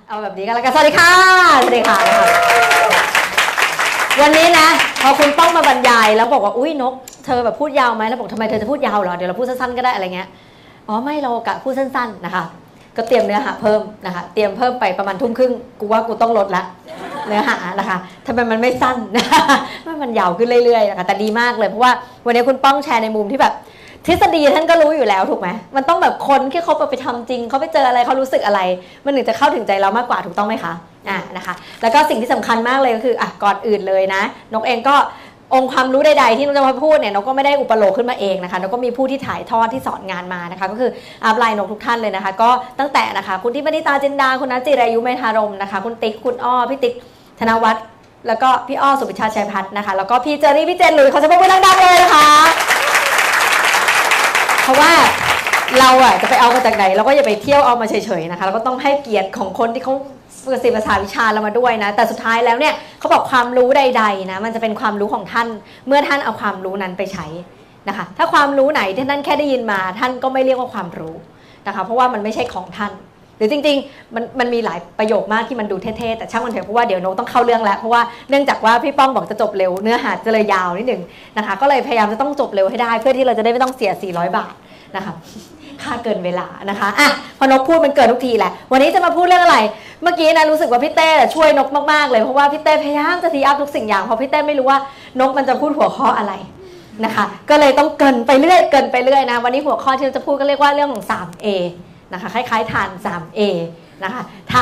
เอาแบบนี้กันแล้วกันสวัสดีค่ะสวัสดีค่ะวันนี้นะพอคุณป้องมาบรรยายแล้วบอกว่าอุ้ยนกเธอแบบพูดยาวไหมแล้วบอกทำไมเธอจะพูดยาวเหรอเดี๋ยวเราพูดสั้นๆก็ได้อะไรเงี้ยอ๋อไม่เรากะพูดสั้นๆนะคะก็เตรียมเนื้อหาเพิ่มนะคะเตรียมเพิ่มไปประมาณทุ่มครึ่งกูว่ากูต้องลดละเนื้อหานะคะทำไมมันไม่สั้นมันยาวขึ้นเรื่อยๆนะคะแต่ดีมากเลยเพราะว่าวันนี้คุณป้องแชร์ในมุมที่แบบทฤษฎีท่านก็รู้อยู่แล้วถูกไหมมันต้องแบบคนที่เขาไปทำจริงเขาไปเจออะไรเขารู้สึกอะไรมันถึงจะเข้าถึงใจเรามากกว่าถูกต้องไหมคะนะคะแล้วก็สิ่งที่สำคัญมากเลยก็คือก่อนอื่นเลยนะนกเองก็องค์ความรู้ใดๆที่นกจะมาพูดเนี่ยนกก็ไม่ได้อุปโลกขึ้นมาเองนะคะนกก็มีผู้ที่ถ่ายทอดที่สอนงานมานะคะก็คืออัพไลน์นกทุกท่านเลยนะคะก็ตั้งแต่นะคะคุณทิพย์นิตาจินดาคุณนัทจิรายุเมธารมนะคะคุณติ๊กคุณอ้อพี่ติ๊กธนวัฒน์แล้วก็พี่อ้อสุพิชาชัยพัฒน์นะคะแล้วก็พี่เจอรี่พี่เจนหลุยเขาจะพูดไปดังๆเลยนะคะเพราะว่าเราจะไปเอามาจากไหนเราก็อย่าไปเที่ยวเอามาเฉยๆนะคะเราก็ต้องให้เกียรติของคนที่เขาศึกษาภาษาวิชาเรามาด้วยนะแต่สุดท้ายแล้วเนี่ยเขาบอกความรู้ใดๆนะมันจะเป็นความรู้ของท่านเมื่อท่านเอาความรู้นั้นไปใช้นะคะถ้าความรู้ไหนที่ท่านแค่ได้ยินมาท่านก็ไม่เรียกว่าความรู้นะคะเพราะว่ามันไม่ใช่ของท่านหรือจริงๆมันมีหลายประโยคมากที่มันดูเท่ๆแต่ช่างมันเถอะเพราะว่าเดี๋ยวนกต้องเข้าเรื่องแล้วเพราะว่าเนื่องจากว่าพี่ป้องบอกจะจบเร็วเนื้อหาจะเลยยาวนิดหนึ่งนะคะก็เลยพยายามจะต้องจบเร็วให้ได้เพื่อที่เราจะได้ไม่ต้องเสีย400 บาทนะคะค่าเกินเวลานะคะพอนกพูดมันเกิดทุกทีแหละวันนี้จะมาพูดเรื่องอะไรเมื่อกี้นะรู้สึกว่าพี่เต้ช่วยนกมากๆเลยเพราะว่าพี่เต้พยายามจะทีอัพทุกสิ่งอย่างเพราะพี่เต้ไม่รู้ว่านกมันจะพูดหัวข้ออะไรนะคะก็เลยต้องเกินไปเรื่อยนะวันนี้หัวข้อที่เราจะพูดก็เรียกว่าเรื่องของ 3A นะคะคล้ายๆทาน 3A นะคะ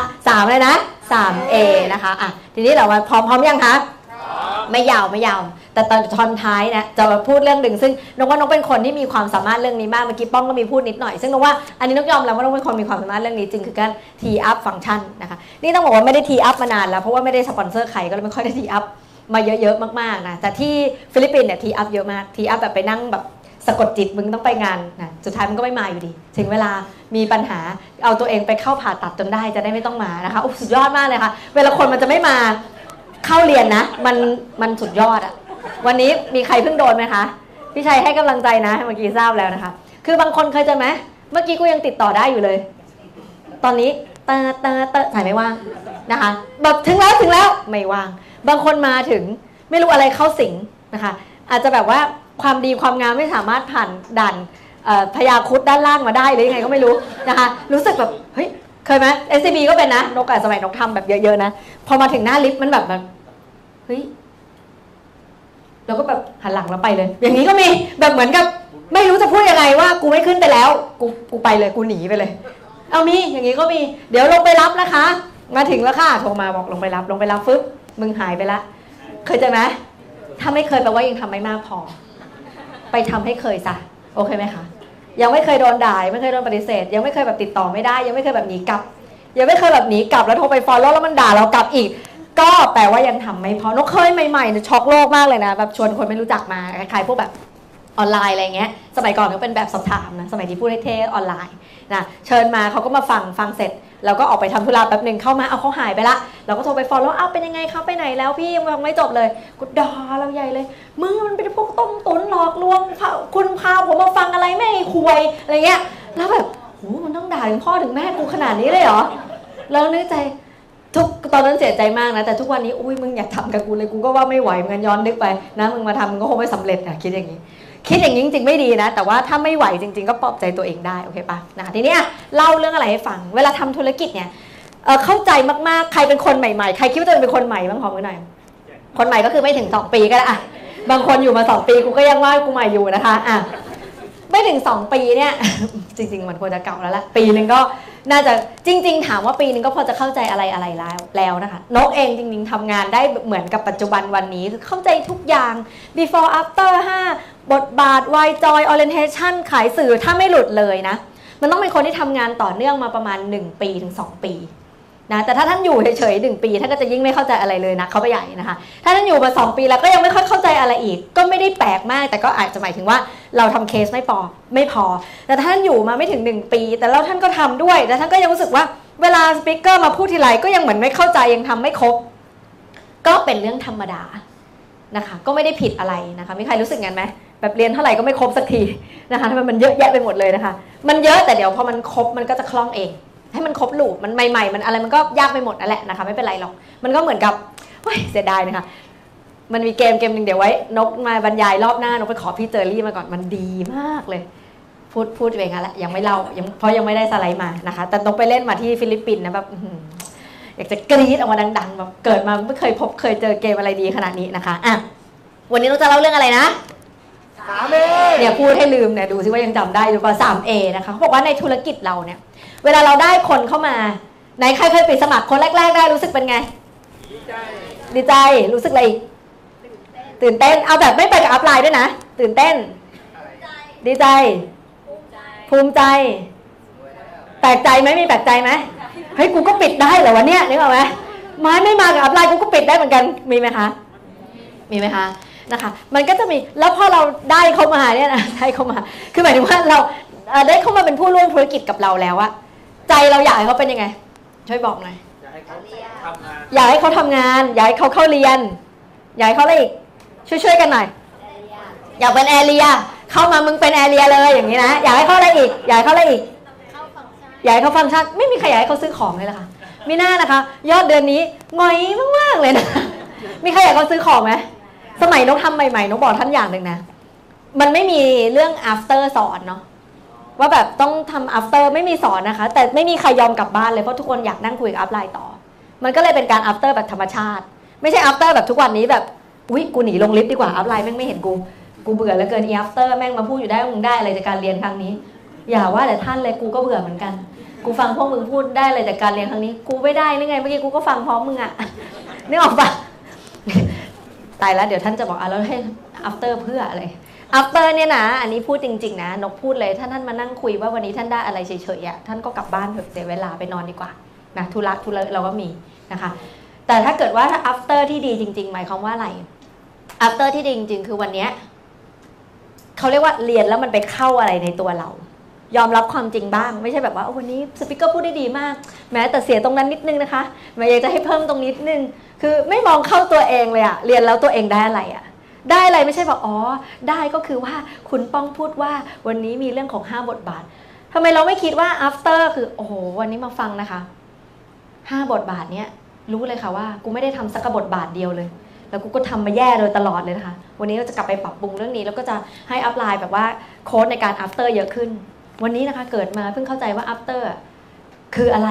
3เลยนะ 3A นะคะทีนี้เรามาพร้อมยังคะไม่ยาวแต่ตอนท้ายนะจะมาพูดเรื่องหนึ่งซึ่งนกว่านกเป็นคนที่มีความสามารถเรื่องนี้มากเมื่อกี้ป้องก็มีพูดนิดหน่อยซึ่งนกว่าอันนี้นกยอมแล้วว่านกเป็นคนมีความสามารถเรื่องนี้จริงคือการ tee up ฟังก์ชันนะคะนี่ต้องบอกว่าไม่ได้ tee up มานานแล้วเพราะว่าไม่ได้สปอนเซอร์ใครก็เลยไม่ค่อยได้ tee up มาเยอะๆมากๆนะแต่ที่ฟิลิปปินส์เนี่ย tee up เยอะมาก tee up แบบไปนั่งแบบสะกดจิตมึงต้องไปงานนะสุดท้ายมันก็ไม่มาอยู่ดีถึงเวลามีปัญหาเอาตัวเองไปเข้าผ่าตัดจนได้จะได้ไม่ต้องมานะคะสุดยอดมากเลยค่ะเวลาคนมันจะไม่มาเข้าเรียนนะมันสุดยอดวันนี้มีใครเพิ่งโดนไหมคะพี่ชัยให้กำลังใจนะเมื่อกี้ทราบแล้วนะคะคือบางคนเคยเจอไหมเมื่อกี้กูยังติดต่อได้อยู่เลยตอนนี้สายไม่ว่างนะคะแบบถึงแล้วไม่ว่างบางคนมาถึงไม่รู้อะไรเข้าสิงนะคะอาจจะแบบว่าความดีความงามไม่สามารถผ่านด่านพยาครุฑด้านล่างมาได้หรือยังไงก็ไม่รู้นะคะรู้สึกแบบเฮ้ยเคยไหม SCB ก็เป็นนะนกสมัยนกทำแบบเยอะๆนะพอมาถึงหน้าลิฟต์มันแบบเฮ้ยเราก็แบบหันหลังแล้วไปเลยอย่างนี้ก็มีแบบเหมือนกับไม่รู้จะพูดยังไงว่ากูไม่ขึ้นไปแล้วกูไปเลยกูหนีไปเลยเอามีอย่างนี้ก็มีเดี๋ยวลงไปรับนะคะมาถึงแล้วค่ะโทรมาบอกลงไปรับฟึบมึงหายไปละเคยเจอไหมถ้าไม่เคยแปลว่ายังทำไม่มากพอไปทำให้เคยซะโอเคไหมคะยังไม่เคยโดนด่าไม่เคยโดนปฏิเสธยังไม่เคยแบบติดต่อไม่ได้ยังไม่เคยแบบหนีกลับยังไม่เคยแบบหนีกลับแล้วโทรไปฟอลโล่แล้วมันด่าเรากลับอีกก็แปลว่ายังทำไม่พอนกเคยใหม่ๆช็อกโลกมากเลยนะแบบชวนคนไม่รู้จักมาคล้ายๆพวกแบบออนไลน์อะไรเงี้ยสมัยก่อนก็เป็นแบบสอบถามนะสมัยที่พูดเท่ๆออนไลน์นะเชิญมาเขาก็มาฟังเสร็จแล้วก็ออกไปทำธุระแป๊บนึงเข้ามาเอาเขาหายไปละเราก็โทรไปฟอลโล่เป็นยังไงเขาไปไหนแล้วพี่ยังไม่จบเลยกูด่าเราใหญ่เลยมึงมันเป็นพวกต้มตุ๋นหลอกลวงคุณพาผมมาฟังอะไรไม่คุยอะไรเงี้ยแล้วแบบโหมันต้องด่าถึงพ่อถึงแม่กูขนาดนี้เลยเหรอแล้วนึกใจตอนนั้นเสียใจมากนะแต่ทุกวันนี้อุ้ยมึงอยากทำกับกูเลยกูก็ว่าไม่ไหวเหมือนกันย้อนนึกไปนะมึงมาทำมึงก็คงไม่สำเร็จคิดอย่างนี้จริงๆไม่ดีนะแต่ว่าถ้าไม่ไหวจริงๆก็ปลอบใจตัวเองได้โอเคปะนะคะทีนี้เล่าเรื่องอะไรให้ฟังเวลาทำธุรกิจเนี่ยเข้าใจมากๆใครเป็นคนใหม่ๆใครคิดว่าตัวเองเป็นคนใหม่บ้างขอมือหน่อยคนใหม่ก็คือไม่ถึง2 ปีก็ได้บางคนอยู่มา2 ปีกูก็ยังว่ากูใหม่อยู่นะคะไม่ถึง2 ปีเนี่ยจริงๆมันควรจะเก่าแล้วละปีนึงก็น่าจะจริงๆถามว่าปีนึงก็พอจะเข้าใจอะไรแล้วนะคะนกเองจริงๆทำงานได้เหมือนกับปัจจุบันวันนี้เข้าใจทุกอย่าง before after 5บทบาท why joy orientation ขายสื่อถ้าไม่หลุดเลยนะมันต้องเป็นคนที่ทำงานต่อเนื่องมาประมาณ1 ปีถึง2 ปีนะแต่ถ้าท่านอยู่เฉยๆ1 ปีท่านก็จะยิ่งไม่เข้าใจอะไรเลยนะเขาไปใหญ่นะคะถ้าท่านอยู่มา2 ปีแล้วก็ยังไม่ค่อยเข้าใจอะไรอีกก็ไม่ได้แปลกมากแต่ก็อาจจะหมายถึงว่าเราทำเคสไม่พอแต่ท่านอยู่มาไม่ถึง1 ปีแต่แล้วท่านก็ทำด้วยแต่ท่านก็ยังรู้สึกว่าเวลาสปีกเกอร์มาพูดทีไรก็ยังเหมือนไม่เข้าใจยังทำไม่ครบก็เป็นเรื่องธรรมดานะคะก็ไม่ได้ผิดอะไรนะคะมีใครรู้สึกงั้นไหมแบบเรียนเท่าไหร่ก็ไม่ครบสักทีนะคะทำไมมันเยอะแยะไปหมดเลยนะคะมันเยอะแต่เดี๋ยวพอมันครบมันก็จะคล่องเองให้มันครบลูปมันใหม่ๆมันอะไรมันก็ยากไปหมดนั่นแหละนะคะไม่เป็นไรหรอกมันก็เหมือนกับเสียดายนะคะมันมีเกมหนึ่งเดี๋ยวไว้นกมาบรรยายรอบหน้านกไปขอพี่เจอรี่มาก่อนมันดีมากเลยพูดไปงั้นแหละยังไม่เล่าเพราะยังไม่ได้สไลด์มานะคะแต่นกไปเล่นมาที่ฟิลิปปินส์นะแบบอยากจะกรี๊ดออกมาดังๆแบบเกิดมาไม่เคยเจอเกมอะไรดีขนาดนี้นะคะอ่ะวันนี้เราจะเล่าเรื่องอะไรนะ 3A เนี่ยพูดให้ลืมเนี่ยดูซิว่ายังจำได้หรือเปล่า 3A นะคะเขาบอกว่าในธุรกิจเราเนี่ยเวลาเราได้คนเข้ามาไหนใครเคยไปสมัครคนแรกๆได้รู้สึกเป็นไงดีใจรู้สึกอะไรตื่นเต้นเอาแบบไม่ไปกับอัพไลน์ด้วยนะตื่นเต้นดีใจภูมิใจแปลกใจไหมมีแปลกใจไหมเฮ้ยกูก็ปิดได้เหรอวะเนี่ยนึกออกไหมไม่มากับอัพไลน์กูก็ปิดได้เหมือนกันมีไหมคะนะคะมันก็จะมีแล้วพอเราได้เข้ามาเนี่ยนะได้เข้ามาคือหมายถึงว่าเราได้เข้ามาเป็นผู้ร่วมธุรกิจกับเราแล้วอะใจเราอยากให้เขาเป็นยังไงช่วยบอกหน่อยอยากให้เขาทำงานอยากให้เขาเข้าเรียนอยากให้เขาอะไรอีกช่วยกันหน่อยอยากเป็นแอเรียเข้ามามึงเป็นแอเรียเลยอย่างนี้นะอยากให้เขาอะไรอีกอยากให้เขาอะไรอีกอยากให้เขาฟังก์ชันไม่มีใครอยากให้เขาซื้อของเลยล่ะค่ะมีหน้านะคะยอดเดือนนี้งอยมากๆเลยนะมีใครอยากเขาซื้อของไหมสมัยนกทำใหม่ๆนกบอกท่านอย่างหนึ่งนะมันไม่มีเรื่อง after สอนเนาะว่าแบบต้องทำ after ไม่มีสอนนะคะแต่ไม่มีใครยอมกลับบ้านเลยเพราะทุกคนอยากนั่งคุยกับอัพไลน์ต่อมันก็เลยเป็นการ after แบบธรรมชาติไม่ใช่ after แบบทุกวันนี้แบบอุ๊ยกูหนีลงลิฟต์ดีกว่าอัพไลน์แม่งไม่เห็นกูเบื่อแล้วเกิน after แม่งมาพูดอยู่ได้มึงได้อะไรจากการเรียนครั้งนี้อย่าว่าแต่ท่านเลยกูก็เบื่อเหมือนกันกูฟังพวกมึงพูดได้เลยจากการเรียนครั้งนี้กูไม่ได้นี่ไงเมื่อกี้กูก็ฟังพร้อมมึงอะนึกออกปะตายแล้วเดี๋ยวท่านจะบอกแล้วให้ after เพื่ออะไร after เนี่ยนะอันนี้พูดจริงๆนะนกพูดเลยถ้าท่านมานั่งคุยว่าวันนี้ท่านได้อะไรเฉยๆอ่ะท่านก็กลับบ้านเถอะเสียเวลาไปนอนดีกว่านะธุระเราก็มีนะคะแต่ถ้าเกิดว่าถ้า after ที่ดีจริงๆหมายความว่าอะไร after ที่ดีจริงๆคือวันนี้เขาเรียกว่าเรียนแล้วมันไปเข้าอะไรในตัวเรายอมรับความจริงบ้างไม่ใช่แบบว่าวันนี้สปีกเกอร์พูดได้ดีมากแม้แต่เสียตรงนั้นนิดนึงนะคะแม้อยากจะให้เพิ่มตรงนิดนึงคือไม่มองเข้าตัวเองเลยอะเรียนแล้วตัวเองได้อะไรอะได้อะไรไม่ใช่บอกอ๋อได้ก็คือว่าคุณป้องพูดว่าวันนี้มีเรื่องของ5 บทบาททำไมเราไม่คิดว่า after คือโอ้โหวันนี้มาฟังนะคะ5 บทบาทเนี้ยรู้เลยค่ะว่ากูไม่ได้ทำสักบทบาทเดียวเลยแล้วกูก็ทำมาแย่โดยตลอดเลยนะคะวันนี้เราจะกลับไปปรับปรุงเรื่องนี้แล้วก็จะให้อัพไลน์แบบว่าโค้ดในการ after เยอะขึ้นวันนี้นะคะเกิดมาเพิ่งเข้าใจว่า after คืออะไร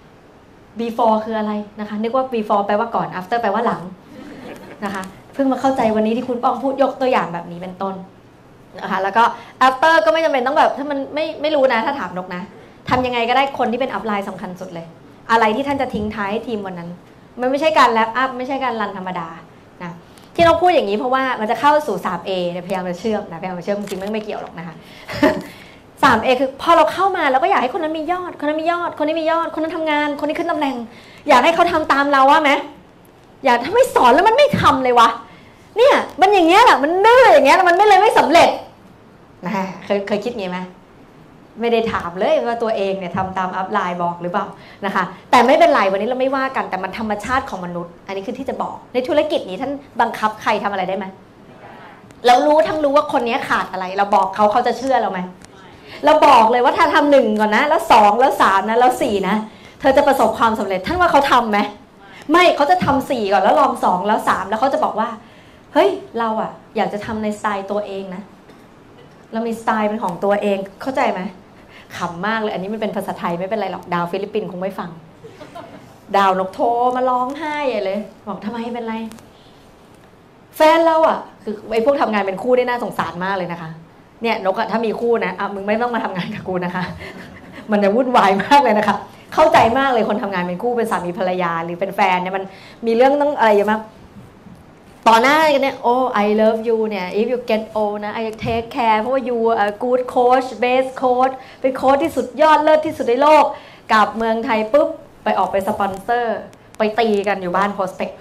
before คืออะไรนะคะนึกว่า before แปลว่าก่อน after แปลว่าหลังนะคะเพิ่งมาเข้าใจวันนี้ที่คุณป้องพูดยกตัวอย่างแบบนี้เป็นต้นนะคะแล้วก็ after ก็ไม่จำเป็นต้องแบบถ้ามันไม่รู้นะถ้าถามนกนะทำยังไงก็ได้คนที่เป็น upline สำคัญสุดเลยอะไรที่ท่านจะทิ้งท้ายให้ทีมวันนั้นมันไม่ใช่การ wrap up ไม่ใช่การรันธรรมดานะที่เราพูดอย่างนี้เพราะว่ามันจะเข้าสู่ 3A พยายามจะเชื่อมนะพยายามจะเชื่อมจริงๆไม่เกี่ยวหรอกนะคะ3A คือพอเราเข้ามาเราก็อยากให้คนนั้นมียอดคนนั้นมียอดคนนี้มียอดคนนั้นทำงานคนนี้ขึ้นตำแหน่งอยากให้เขาทำตามเราว่าไหมอยากถ้าไม่สอนแล้วมันไม่ทำเลยวะเนี่ยมันอย่างเงี้ยแหละมันดื้ออย่างเงี้ยมันไม่สำเร็จนะเคยคิดงี้ไหมไม่ได้ถามเลยว่าตัวเองเนี่ยทำตามอัพไลน์บอกหรือเปล่านะคะแต่ไม่เป็นไรวันนี้เราไม่ว่ากันแต่มันธรรมชาติของมนุษย์อันนี้คือที่จะบอกในธุรกิจนี้ท่านบังคับใครทำอะไรได้ไหมเรารู้ว่าคนนี้ขาดอะไรเราบอกเขาจะเชื่อเราไหมเราบอกเลยว่าถ้าทำ1ก่อนนะแล้ว2แล้ว3นะแล้ว4นะเธอจะประสบความสำเร็จท่านว่าเขาทำไหมไม่เขาจะทำ4ก่อนแล้วลอง2แล้ว3แล้วเขาจะบอกว่าเฮ้ยเราอะอยากจะทำในสไตล์ตัวเองนะเรามีสไตล์เป็นของตัวเองเข้าใจไหมขำมากเลยอันนี้มันเป็นภาษาไทยไม่เป็นไรหรอกดาวฟิลิปปินส์คงไม่ฟังดาวนกโทรมาร้องไห้เลยบอกทำไมเป็นไรแฟนเราอะคือไอ้พวกทำงานเป็นคู่ได้น่าสงสารมากเลยนะคะเนี่ยนกอะถ้ามีคู่นะมึงไม่ต้องมาทำงานกับกูนะคะมันจะวุ่นวายมากเลยนะคะเข้าใจมากเลยคนทำงานเป็นคู่เป็นสามีภรรยาหรือเป็นแฟนเนี่ยมันมีเรื่องต้องอะไรเยอะมากต่อหน้ากันเนี่ย oh I love you เนี่ย if you get old นะ I take care เพราะว่า you are good coach best coach เป็นโค้ชที่สุดยอดเลิศที่สุดในโลกกลับเมืองไทยปุ๊บไปออกไปสปอนเซอร์ไปตีกันอยู่บ้านโพสเปก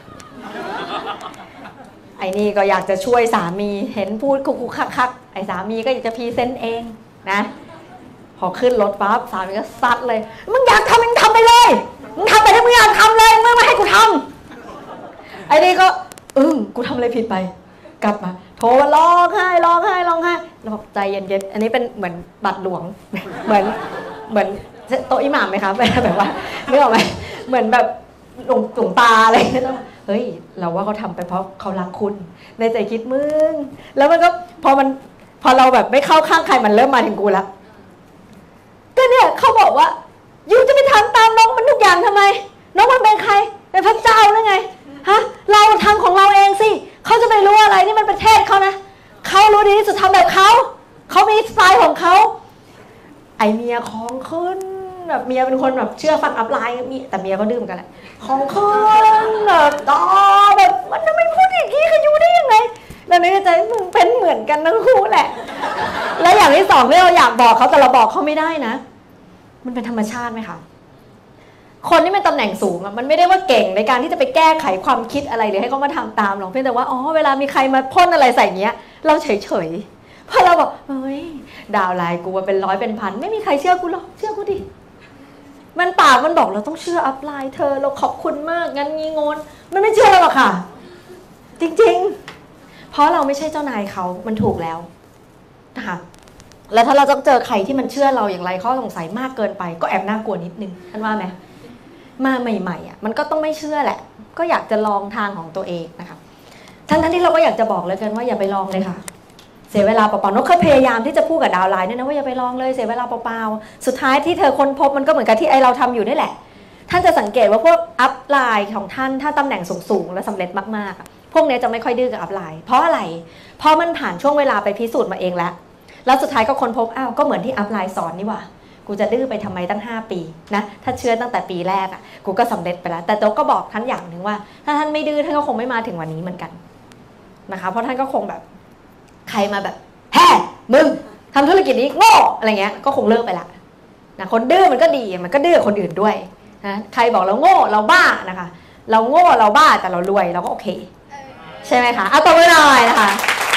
ไอ้นี่ก็อยากจะช่วยสามีเห็นพูดคุกคักไอ้สามีก็อยากจะพรีเซนต์เองนะพอขึ้นรถปั๊บสามีก็ซัดเลยมึงอยากทำมึงทำไปเลยมึงทำไปถ้ามึงอยากทำเลยมึงไม่ให้กูทำไอ้นี่ก็กูทำอะไรผิดไปกลับมาโทรมาร้องไห้เราบอกใจเย็นๆอันนี้เป็นเหมือนบัตรหลวงเหมือนโต๊ะอิหม่ามไหมคะแบบว่านึกออกไหมเหมือนแบบหลวงตาอะไรเงี้ยเฮ้ยเราว่าเขาทำไปเพราะเขารักคุณในใจคิดมึงแล้วมันก็พอเราแบบไม่เข้าข้างใครมันเริ่มมาถึงกูละก็เนี่ยเขาบอกว่ายูจะไปทำตามน้องมันทุกอย่างทำไมน้องมันเป็นใครเป็นพระเจ้าหรือไงฮะเราทำของเราเองสิเขาจะไปรู้อะไรนี่มันประเทศเขานะเขารู้ดีที่สุดทำแบบเขามีสไตล์ของเขาไอเมียของขึ้นแบบเมียเป็นคนแบบเชื่อฟังอัพไลน์มีแต่เมียก็ดื้อเหมือนกันแหละของขึ้นแบบแบบมันจะไม่พูดอย่างนี้กับยูได้ยังไงแล้วในใจมึงเป็นเหมือนกันทั้งคู่แหละแล้วอย่างที่สองที่เราอยากบอกเขาแต่เราบอกเขาไม่ได้นะมันเป็นธรรมชาติไหมคะคนที่เป็นตำแหน่งสูงมันไม่ได้ว่าเก่งในการที่จะไปแก้ไขความคิดอะไรหรือให้เขามาทำตามหรอกเพียงแต่ว่าเวลามีใครมาพ่นอะไรใส่เงี้ยเราเฉยเพราะเราบอกเฮ้ยดาวไลน์กูเป็นร้อยเป็นพันไม่มีใครเชื่อกูหรอกเชื่อกูดิมันปากมันบอกเราต้องเชื่ออัพไลน์เธอเราขอบคุณมากงั้นงี้งนมันไม่เชื่อเราหรอกค่ะจริงๆเพราะเราไม่ใช่เจ้านายเขามันถูกแล้วนะคะแล้วถ้าเราต้องเจอใครที่มันเชื่อเราอย่างไรข้อสงสัยมากเกินไปก็แอบน่ากลัวนิดนึงท่านว่าไหมมาใหม่ๆมันก็ต้องไม่เชื่อแหละก็อยากจะลองทางของตัวเองนะคะทั้งที่เราก็อยากจะบอกเลยกันว่าอย่าไปลองเลยค่ะเสียเวลาเปล่าๆนกเคยพยายามที่จะพูดกับดาวไลน์เนี่ยนะว่าอย่าไปลองเลยเสียเวลาเปล่าๆสุดท้ายที่เธอค้นพบมันก็เหมือนกับที่เราทำอยู่นี่แหละท่านจะสังเกตว่าพวกอัพไลน์ของท่านถ้าตำแหน่งสูงๆและสำเร็จมากๆพวกนี้จะไม่ค่อยดื้อกับอัพไลน์เพราะอะไรเพราะมันผ่านช่วงเวลาไปพิสูจน์มาเองแล้วสุดท้ายก็ค้นพบก็เหมือนที่อัพไลน์สอนนี่หว่ากูจะดื้อไปทำไมตั้ง5 ปีนะถ้าเชื่อตั้งแต่ปีแรกกูก็สำเร็จไปแล้วแต่โต๊ะก็บอกท่านอย่างหนึ่งว่าถ้าท่านไม่ดื้อท่านก็คงไม่มาถึงวันนี้เหมือนกันนะคะเพราะท่านก็คงแบบใครมาแบบแฮ่มึงทำธุรกิจนี้โง่อะไรเงี้ยก็คงเลิกไปละนะคนดื้อมันก็ดีมันก็ดื้อคนอื่นด้วยนะใครบอกเราโง่เราบ้านะคะเราโง่เราบ้าแต่เรารวยเราก็โอเคใช่ไหมคะเอาตัวไว้หน่อยนะคะ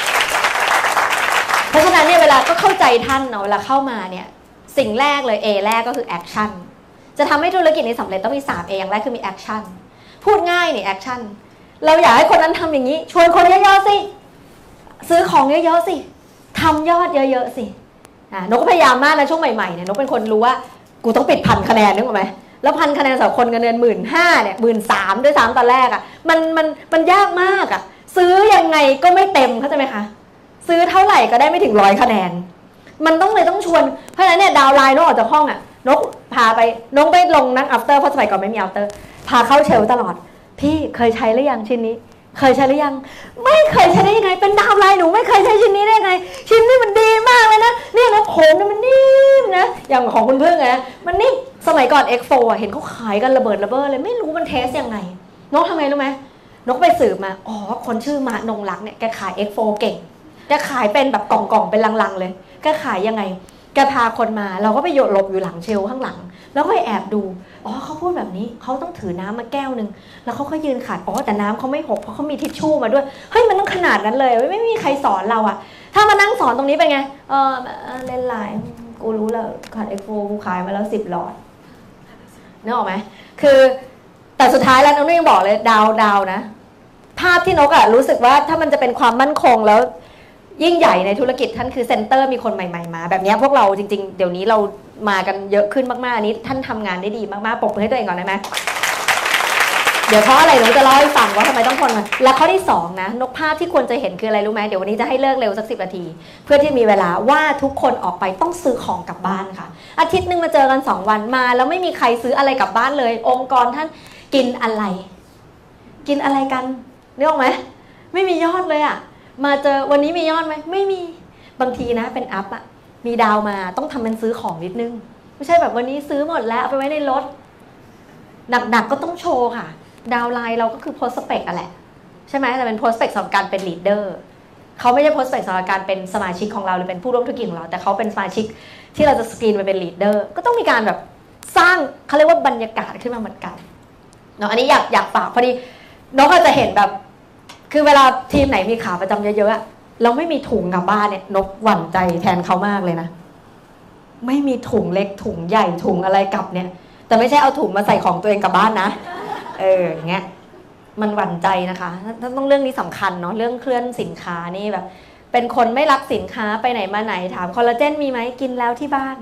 เพราะฉะนั้นเนี่ยเวลาก็เข้าใจท่านเนาะเวลาเข้ามาเนี่ยสิ่งแรกเลย A แรกก็คือแอคชั่นจะทำให้ธุรกิจนี้สำเร็จต้องมี3 A อย่างแรกคือมีแอคชั่นพูดง่ายนี่แอคชั่นเราอยากให้คนนั้นทำอย่างนี้ชวนคนเยอะๆสิซื้อของเยอะๆสิทำยอดเยอะๆสินกก็พยายามมากนะช่วงใหม่ๆเนี่ยนกเป็นคนรู้ว่ากูต้องปิด1,000 คะแนนนึกออกไหมแล้ว1,000 คะแนนสำหรับคนเงินเดือน15,000เนี่ย13,000ด้วยซ้ำตอนแรกมันยากมากซื้อยังไงก็ไม่เต็มเข้าใจไหมคะซื้อเท่าไหร่ก็ได้ไม่ถึง100 คะแนนมันต้องชวนเพราะฉะนั้นเนี่ยดาวไลน์นกออกจากห้องนกพาไปนกไปลงนั่งอัฟเตอร์เพราะสมัยก่อนไม่มีอัฟเตอร์พาเข้าเชลตลอดพี่เคยใช้หรือยังชิ้นนี้เคยใช้หรือยังไม่เคยใช้ได้ยังไงเป็นดาวไลน์หนูไม่เคยใช้ชิ้นนี้ได้ยังไงชิ้นนี้มันดีมากเลยนะเนี่ยนะผมมันนิ่มนะอย่างของคุณเพื่อนไงมันนิ่มสมัยก่อน X4 เห็นเขาขายกันระเบิดระเบ้อเลยไม่รู้มันเทสยังไงนกทำไงรู้ไหมนกไปสืบมาคนชื่อมานงรักเนี่ยแกขาย X4 เก่งแกขายเป็นแบบกล่องๆเป็นลังๆเลยแกขายยังไงแกพาคนมาเราก็ไปหลบอยู่หลังเชลข้างหลังแล้วก็แอบดูเขาพูดแบบนี้เขาต้องถือน้ำมาแก้วนึงแล้วเขาก็ยืนขัดแต่น้ำเขาไม่หกเพราะเขามีทิชชู่มาด้วยเฮ้ยมันต้องขนาดนั้นเลยไม่มีใครสอนเราถ้ามานั่งสอนตรงนี้เป็นไงเล่นไลน์กูรู้แล้วขัดX4กูขายมาแล้ว10 หลอดนึกออกไหมคือแต่สุดท้ายแล้วนกยังบอกเลยดาวนะภาพที่นกรู้สึกว่าถ้ามันจะเป็นความมั่นคงแล้วยิ่งใหญ่ในธุรกิจท่านคือเซ็นเตอร์มีคนใหม่ๆมาแบบนี้พวกเราจริงๆเดี๋ยวนี้เรามากันเยอะขึ้นมากๆอันนี้ท่านทำงานได้ดีมากๆปรบมือให้ตัวเองก่อนได้ไหมเดี๋ยวเพราะอะไรหนูจะเล่าให้ฟังว่าทำไมต้องทนมาและข้อที่2นะนกภาพที่ควรจะเห็นคืออะไรรู้ไหมเดี๋ยววันนี้จะให้เลิกเร็วสัก10 นาทีเพื่อที่มีเวลาว่าทุกคนออกไปต้องซื้อของกลับบ้านค่ะอาทิตย์นึงมาเจอกัน2 วันมาแล้วไม่มีใครซื้ออะไรกลับบ้านเลยองค์กรท่านกินอะไรกันนึกออกไหมไม่มียอดเลยมาเจอวันนี้มียอดไหมไม่มีบางทีนะเป็นอัพมีดาวมาต้องทำเป็นซื้อของนิดนึงไม่ใช่แบบวันนี้ซื้อหมดแล้วเอาไปไว้ในรถหนักๆก็ต้องโชว์ค่ะดาวไลน์เราก็คือโพสเปกแหละใช่ไหมแต่เป็นโพสเปกสำหรับการเป็นลีดเดอร์เขาไม่ใช่โพสเปกสำหรับการเป็นสมาชิกของเราหรือเป็นผู้ร่วมธุรกิจของเราแต่เขาเป็นสมาชิกที่เราจะสกรีนไปเป็นลีดเดอร์ก็ต้องมีการแบบสร้างเขาเรียกว่าบรรยากาศขึ้นมาเหมือนกันเนาะอันนี้อยากฝากพอดีน้องก็จะเห็นแบบคือเวลาทีมไหนมีขาประจำเยอะๆเราไม่มีถุงกลับบ้านเนี่ยนกหวั่นใจแทนเขามากเลยนะไม่มีถุงเล็กถุงใหญ่ถุงอะไรกลับเนี่ยแต่ไม่ใช่เอาถุงมาใส่ของตัวเองกลับบ้านนะอย่างเงี้ยมันหวั่นใจนะคะต้องเรื่องนี้สำคัญเนาะเรื่องเคลื่อนสินค้านี่แบบเป็นคนไม่รักสินค้าไปไหนมาไหนถามคอลลาเจนมีไหมกินแล้วที่บ้าน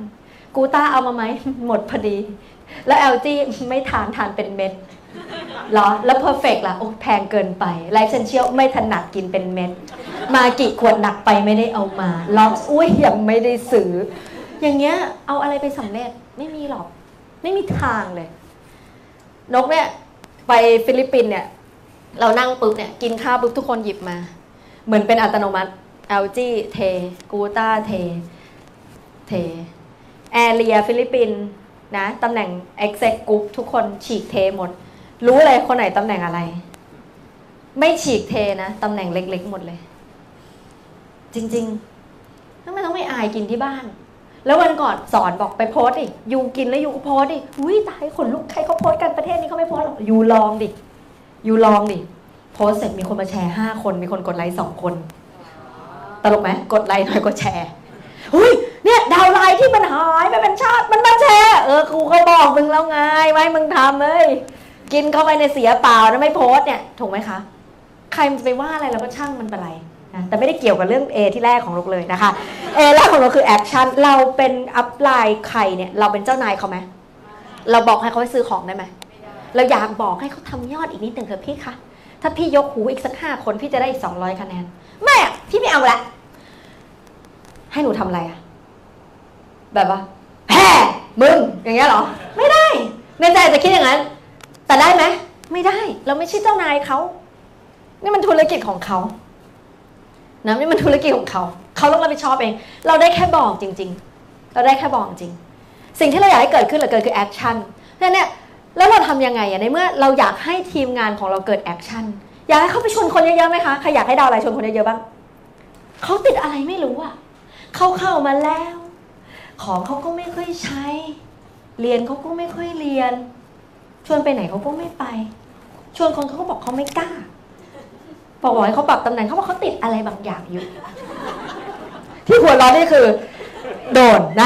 กูต้าเอามาไหมหมดพอดีแล้ว LG ไม่ทานเป็นเม็ดเหรอแล้ว Perfect ล่ะโอ้แพงเกินไป Life Essential ไม่ถนัดกินเป็นเม็ดมากี่ขวดหนักไปไม่ได้เอามาล็อกอุ้ยยังไม่ได้ซื้ออย่างเงี้ยเอาอะไรไปสำเร็จไม่มีหรอกไม่มีทางเลยนกเนี่ยไปฟิลิปปินส์เนี่ยเรานั่งปุ๊บเนี่ยกินข้าวปุ๊บทุกคนหยิบมาเหมือนเป็นอัตโนมัติ LG เทกูต้าเทแอเรียฟิลิปปินส์นะตำแหน่ง Exec Group ทุกคนฉีกเทหมดรู้เลยคนไหนตำแหน่งอะไรไม่ฉีกเทนะตำแหน่งเล็กๆหมดเลยจริงๆทำไมต้องไม่อายกินที่บ้านแล้ววันก่อนสอนบอกไปโพสดิยูกินแล้วยูก็โพสดิอุ้ยตายขนลุกใครเขาโพสกันประเทศนี้เขาไม่โพสหรอกยูลองดิโพสเสร็จมีคนมาแชร์5 คนมีคนกดไลค์2 คนตลกไหมกดไลค์หน่อยกดแชร์อุ้ยเนี่ยดาวไลน์ที่มันหายไปเป็นชาติมันมาแชร์กูก็บอกมึงแล้วไงไม่มึงทำเลยกินเข้าไปในเสียเปล่านะไม่โพสเนี่ยถูกไหมคะใครมันจะไปว่าอะไรเราก็ช่างมันไปไรนะแต่ไม่ได้เกี่ยวกับเรื่อง A ที่แรกของเราเลยนะคะ A แรกของเราคือแอคชั่นเราเป็นอัพไลน์ใครเนี่ยเราเป็นเจ้านายเขาไหมเราบอกให้เขาไปซื้อของได้ไหมเราอยากบอกให้เขาทำยอดอีกนิดหนึ่งเถอะพี่คะถ้าพี่ยกหูอีกสัก5 คนพี่จะได้อีก200 คะแนนไม่อะพี่ไม่เอาละให้หนูทำอะไรอะแบบว่าแฮ่มึงอย่างเงี้ยเหรอไม่ได้ในใจจะคิดอย่างนั้นแต่ได้ไหมไม่ได้เราไม่ใช่เจ้านายเขานี่มันธุรกิจของเขานะนี่มันธุรกิจของเขาต้องรับผิดชอบเองเราได้แค่บอกจริงๆเราได้แค่บอกจริงสิ่งที่เราอยากให้เกิดขึ้นเหลือเกินคือแอคชั่นเนี่ยแล้วเราทำยังไงในเมื่อเราอยากให้ทีมงานของเราเกิดแอคชั่นอยากให้เขาไปชวนคนเยอะๆไหมคะใครอยากให้ดาวไลน์ชวนคนเยอะๆบ้างเขาติดอะไรไม่รู้อ่ะเขาเข้ามาแล้วของเขาก็ไม่ค่อยใช้เรียนเขาก็ไม่ค่อยเรียนชวนไปไหนเขาก็ไม่ไปชวนคนเขาก็บอกเขาไม่กล้าบอกให้เขาปรับตำแหน่งเขาบอกเขาติดอะไรบางอย่างอยู่ที่หัวเราะนี่คือโดนไหม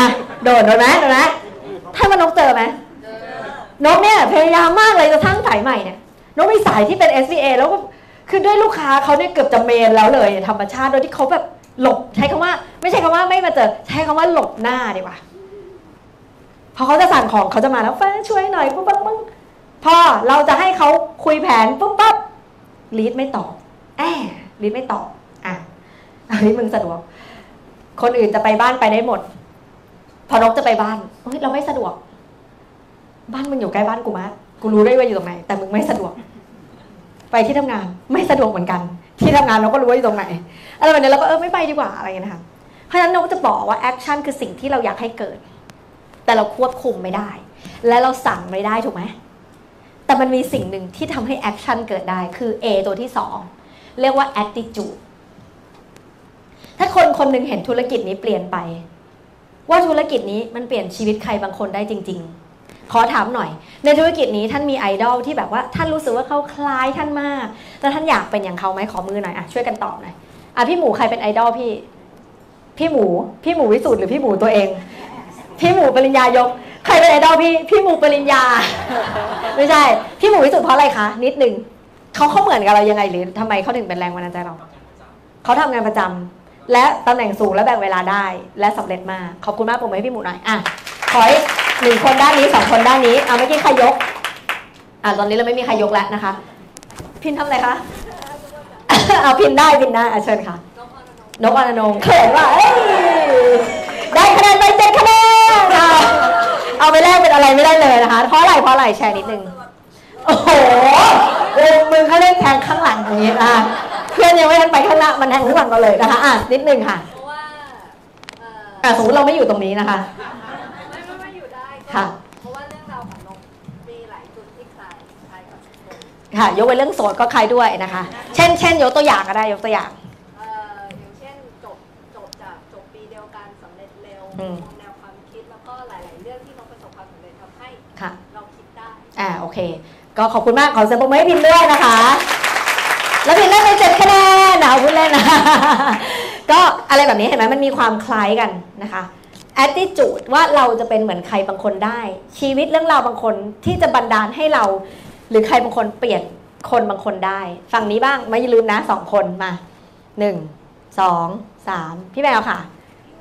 ถ้ามานกเจอไหมนกเนี่ยพยายามมากเลยจะทั้งสายใหม่เนี่ยนกมีสายที่เป็น SVA แล้วก็คือด้วยลูกค้าเขาเนี่ยเกือบจะเมนแล้วเลยธรรมชาติโดยที่เขาแบบหลบใช้คำว่าไม่ใช่คำว่าไม่มาเจอใช้คำว่าหลบหน้าดีกว่าพอเขาจะสั่งของเขาจะมาแล้วฟ้าช่วยหน่อยปุ๊บปั๊บพอเราจะให้เขาคุยแผนปุ๊บปั๊บลีดไม่ตอบลีดไม่ตอบอันนี้มึงสะดวกคนอื่นจะไปบ้านไปได้หมดพอนกจะไปบ้านเราไม่สะดวกบ้านมึงอยู่ใกล้บ้านกูมากกูรู้ได้ว่าอยู่ตรงไหนแต่มึงไม่สะดวกไปที่ทำงานไม่สะดวกเหมือนกันที่ทำงานเราก็รู้ว่าอยู่ตรงไหนอะไรแบบนี้เราก็ไม่ไปดีกว่าอะไรอย่างนี้นะคะเพราะฉะนั้นนกจะบอกว่าแอคชั่นคือสิ่งที่เราอยากให้เกิดแต่เราควบคุมไม่ได้และเราสั่งไม่ได้ถูกไหมแต่มันมีสิ่งหนึ่งที่ทำให้แอคชั่นเกิดได้คือ A ตัวที่2เรียกว่า attitude ถ้าคนหนึ่งเห็นธุรกิจนี้เปลี่ยนไปว่าธุรกิจนี้มันเปลี่ยนชีวิตใครบางคนได้จริงๆขอถามหน่อยในธุรกิจนี้ท่านมีไอดอลที่แบบว่าท่านรู้สึกว่าเขาคล้ายท่านมากแล้วท่านอยากเป็นอย่างเขาไหมขอมือหน่อยช่วยกันตอบหน่อยพี่หมูใครเป็นไอดอลพี่หมูวิสุทธ์หรือพี่หมูตัวเองพี่หมูปริญญายกใครเป็นไอดอลพี่หมูปริญญาไม่ใช่พี่หมูวิสุทธ์เพราะอะไรคะนิดนึงเขาเหมือนกับเรายังไงหรือทำไมเขาถึงเป็นแรงบันดาลใจเราเขาทำงานประจำและตำแหน่งสูงและแบ่งเวลาได้และสำเร็จมากขอบคุณมากผมให้พี่หมูหน่อยขอ1 คนด้านนี้2 คนด้านนี้เมื่อกี้ใครยกตอนนี้เราไม่มีใครยกแล้วนะคะพินทำอะไรคะพินได้เชิญค่ะนกอนันต์เขินว่ะได้คะแนนไป7 คะแนนเอาไปแลกเป็นอะไรไม่ได้เลยนะคะเพราะอะไรแชร์นิดนึงโอ้โหมึงเขาเล่นแทงข้างหลังอย่างนี้เพื่อนยังไม่ทันไปข้างหน้ามันแทงข้างหลังเราเลยนะคะนิดนึงค่ะเพราะว่าสมมติเราไม่อยู่ตรงนี้นะคะไม่อยู่ได้ค่ะเพราะว่าเรื่องราวของนกมีหลายจุดที่คล้ายกับค่ะยกเว้นเรื่องโสดก็คล้ายด้วยนะคะเช่นยกตัวอย่างก็ได้ยกตัวอย่างอย่างเช่นจบปีเดียวกันสำเร็จเร็วมองแนวความคิดแล้วก็หลายๆเรื่องที่นกประสบความสำเร็จทำให้เราคิดได้โอเคก็ขอบคุณมากขอเสียงปรบมือให้พิมพ์ด้วยนะคะแล้วพิมพ์ได้ไป7 คะแนนพูดเล่นนะก็อะไรแบบนี้เห็นไหมมันมีความคล้ายกันนะคะ attitude ว่าเราจะเป็นเหมือนใครบางคนได้ชีวิตเรื่องราวบางคนที่จะบันดาลให้เราหรือใครบางคนเปลี่ยนคนบางคนได้ฝั่งนี้บ้างไม่ลืมนะ2 คนมา1 2 3พี่แมวค่ะพ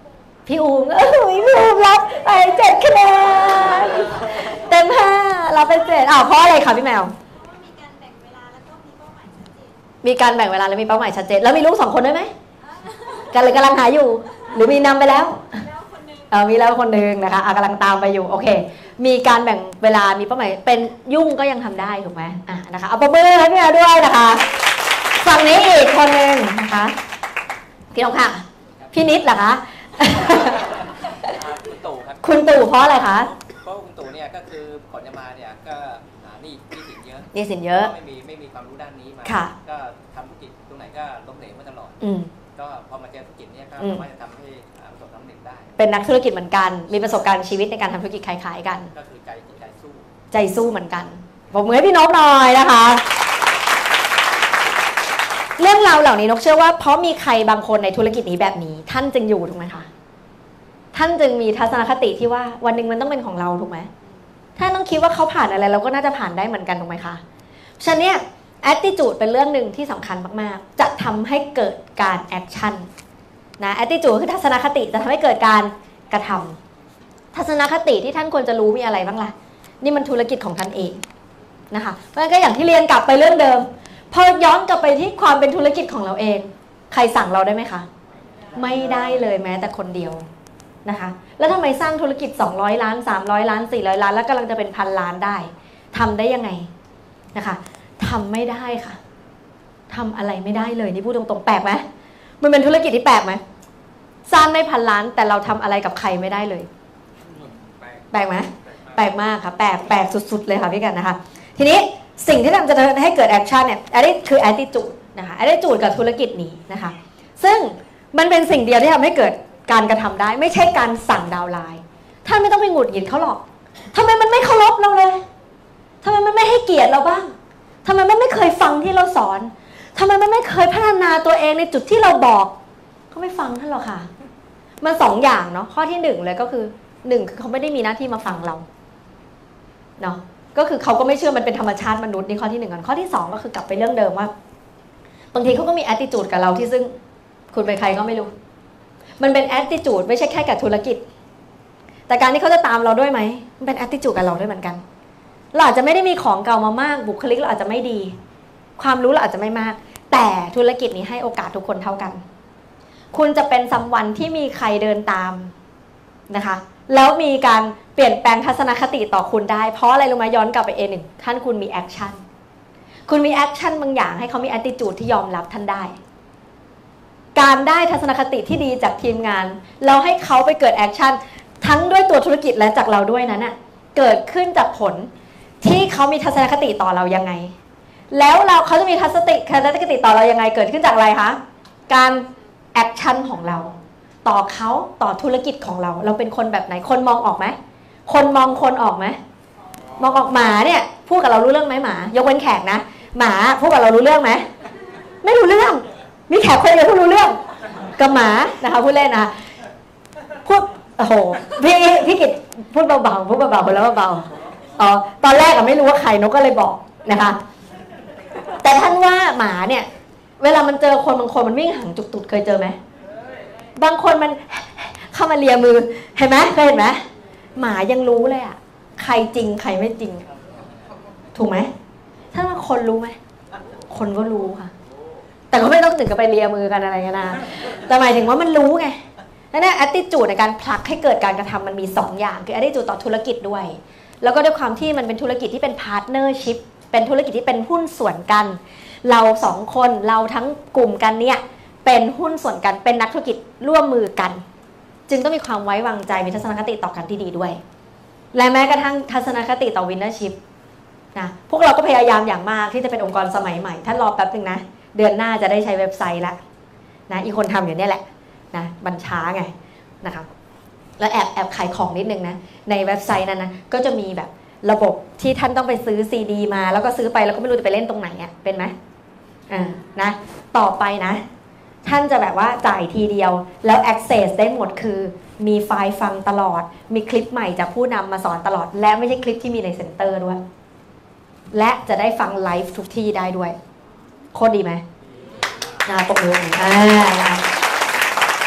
พี่อูมพี่อูมรับไป7 คะแนนเต็ม5รับไป7เพราะอะไรคะพี่แมวมีการแบ่งเวลาแล้วก็มีเป้าหมายชัดเจนมีการแบ่งเวลาและมีเป้าหมายชัดเจนแล้วมีลูก2 คนด้วยไหมกันเลยกำลังหาอยู่หรือมีนำไปแล้วมีแล้วคนนึงนะคะกำลังตามไปอยู่โอเคมีการแบ่งเวลามีเป้าหมายเป็นยุ่งก็ยังทำได้ถูกไหมนะคะเอาปรบมือให้พี่แมวด้วยนะคะฝั่งนี้อีกคนนึงนะคะพี่นกค่ะพี่นิดเหรอคะคุณตู่ครับคุณตู่เพราะอะไรคะเพราะคุณตู่เนี่ยก็คือก่อนจะมาเนี่ยก็นี่สินเยอะนี่สินเยอะไม่มีความรู้ด้านนี้มาก็ทำธุรกิจตรงไหนก็ล้มเหลวมาตลอดก็พอมาเจอธุรกิจเนี่ยก็สามารถจะทำให้ประสบความสำเร็จได้เป็นนักธุรกิจเหมือนกันมีประสบการณ์ชีวิตในการทำธุรกิจคล้ายๆกันก็คือใจสู้เหมือนกันบอกมือให้พี่นกหน่อยนะคะเรื่องราวเหล่านี้นกเชื่อว่าเพราะมีใครบางคนในธุรกิจนี้แบบนี้ท่านจึงอยู่ถูกไหมคะท่านจึงมีทัศนคติที่ว่าวันหนึ่งมันต้องเป็นของเราถูกไหมท่านต้องคิดว่าเขาผ่านอะไรเราก็น่าจะผ่านได้เหมือนกันถูกไหมคะฉะนั้นเนี่ย attitude เป็นเรื่องหนึ่งที่สำคัญมากๆจะทำให้เกิดการ action นะ attitude คือทัศนคติจะทำให้เกิดการกระทำทัศนคติที่ท่านควรจะรู้มีอะไรบ้างล่ะนี่มันธุรกิจของท่านเองนะคะเพราะฉะนั้นก็อย่างที่เรียนกลับไปเรื่องเดิมพอย้อนกลับไปที่ความเป็นธุรกิจของเราเองใครสั่งเราได้ไหมคะไม่ได้เลยแม้แต่คนเดียวนะคะแล้วทำไมสร้างธุรกิจ200 ล้าน300 ล้าน400 ล้านแล้วกำลังจะเป็น1,000 ล้านได้ทำได้ยังไงนะคะทำไม่ได้ค่ะทำอะไรไม่ได้เลยนี่พูดตรงๆแปลกไหมมันเป็นธุรกิจที่แปลกไหมสร้างได้1,000 ล้านแต่เราทำอะไรกับใครไม่ได้เลยแปลกไหมแปลกมากค่ะแปลกสุดๆเลยค่ะพี่กันนะคะทีนี้สิ่งที่จะให้เกิดแอคชั่นเนี่ยอันนี้คือ attitude นะคะ attitude กับธุรกิจนี้นะคะซึ่งมันเป็นสิ่งเดียวที่ทำให้เกิดการกระทำได้ไม่ใช่การสั่งดาวน์ไลน์ท่านไม่ต้องไปหงุดหงิดเขาหรอกทำไมมันไม่เคารพเราเลยทำไมมันไม่ให้เกียรติเราบ้างทำไมมันไม่เคยฟังที่เราสอนทำไมมันไม่เคยพัฒนาตัวเองในจุดที่เราบอกเขาไม่ฟังท่านหรอกค่ะมัน2 อย่างเนาะข้อที่1เลยก็คือ1คือเขาไม่ได้มีหน้าที่มาฟังเราเนาะก็คือเขาก็ไม่เชื่อมันเป็นธรรมชาติมนุษย์นี่ข้อที่1ก่อนข้อที่2ก็คือกลับไปเรื่องเดิมว่าบางทีเขาก็มี attitude กับเราที่ซึ่งคุณเป็นใครก็ไม่รู้มันเป็น attitude ไม่ใช่แค่กับธุรกิจแต่การที่เขาจะตามเราด้วยไหมมันเป็น attitude กับเราด้วยเหมือนกันเราอาจจะไม่ได้มีของเก่ามามากบุคลิกเราอาจจะไม่ดีความรู้เราอาจจะไม่มากแต่ธุรกิจนี้ให้โอกาสทุกคนเท่ากันคุณจะเป็นซัมวันที่มีใครเดินตามนะคะแล้วมีการเปลี่ยนแปลงทัศนคติต่อคุณได้เพราะอะไรรู้ไหมย้อนกลับไป1ท่านคุณมีแอคชั่นคุณมีแอคชั่นบางอย่างให้เขามี attitude ที่ยอมรับท่านได้การได้ทัศนคติที่ดีจากทีมงานเราให้เขาไปเกิดแอคชั่นทั้งด้วยตัวธุรกิจและจากเราด้วยนั้นน่ะเกิดขึ้นจากผลที่เขามีทัศนคติต่อเรายังไงแล้วเขาจะมีทัศนคติต่อเรายังไงเกิดขึ้นจากอะไรคะการแอคชั่นของเราต่อเขาต่อธุรกิจของเราเป็นคนแบบไหนคนมองออกไหมคนมองคนออกไหมมองออกหมาเนี่ยพูดกับเรารู้เรื่องไหมหมายกเว้นแขกนะหมาพูดกับเรารู้เรื่องไหมไม่รู้เรื่องมีแขกคนเดียวพูดรู้เรื่องกับหมานะคะพูดเล่นนะพูดโอ้โหพี่กิตพูดเบาๆพูดเบาๆแล้วเบาๆตอนแรกไม่รู้ว่าใครนกก็เลยบอกนะคะแต่ท่านว่าหมาเนี่ยเวลามันเจอคนบางคนมันวิ่งหางจุกตุดเคยเจอไหมบางคนมันเข้ามาเลียมือเห็นไหมเคยเห็นไหมหมายังรู้เลยอ่ะใครจริงใครไม่จริงถูกไหมท่านว่าคนรู้ไหมคนก็รู้ค่ะแต่ก็ไม่ต้องถึงกับไปเลียมือกันอะไรกันนะแต่หมายถึงว่ามันรู้ไงนั่นแหละ attitude ในการผลักให้เกิดการกระทำมันมี2 อย่างคือ attitude ต่อธุรกิจด้วยแล้วก็ด้วยความที่มันเป็นธุรกิจที่เป็น partnership เป็นธุรกิจที่เป็นหุ้นส่วนกันเรา2 คนเราทั้งกลุ่มกันเนี่ยเป็นหุ้นส่วนกันเป็นนักธุรกิจร่วมมือกันจึงต้องมีความไว้วางใจมีทัศนคติต่อกันที่ดีด้วยและแม้กระทั่งทัศนคติต่อ winnership นะพวกเราก็พยายามอย่างมากที่จะเป็นองค์กรสมัยใหม่ท่านรอแป๊บนึงนะเดือนหน้าจะได้ใช้เว็บไซต์ละนะอีกคนทำอยู่เนี่ยแหละนะบัญช้าไงนะคะแล้วแอบขายของนิดนึงนะในเว็บไซต์นั้นนะก็จะมีแบบระบบที่ท่านต้องไปซื้อซีดีมาแล้วก็ซื้อไปแล้วก็ไม่รู้จะไปเล่นตรงไหนอ่ะเป็นไหมนะต่อไปนะท่านจะแบบว่าจ่ายทีเดียวแล้ว access ได้หมดคือมีไฟล์ฟังตลอดมีคลิปใหม่จากผู้นำมาสอนตลอดและไม่ใช่คลิปที่มีในเซ็นเตอร์ด้วยและจะได้ฟังไลฟ์ทุกที่ได้ด้วยโคตรดีไหมปกมือ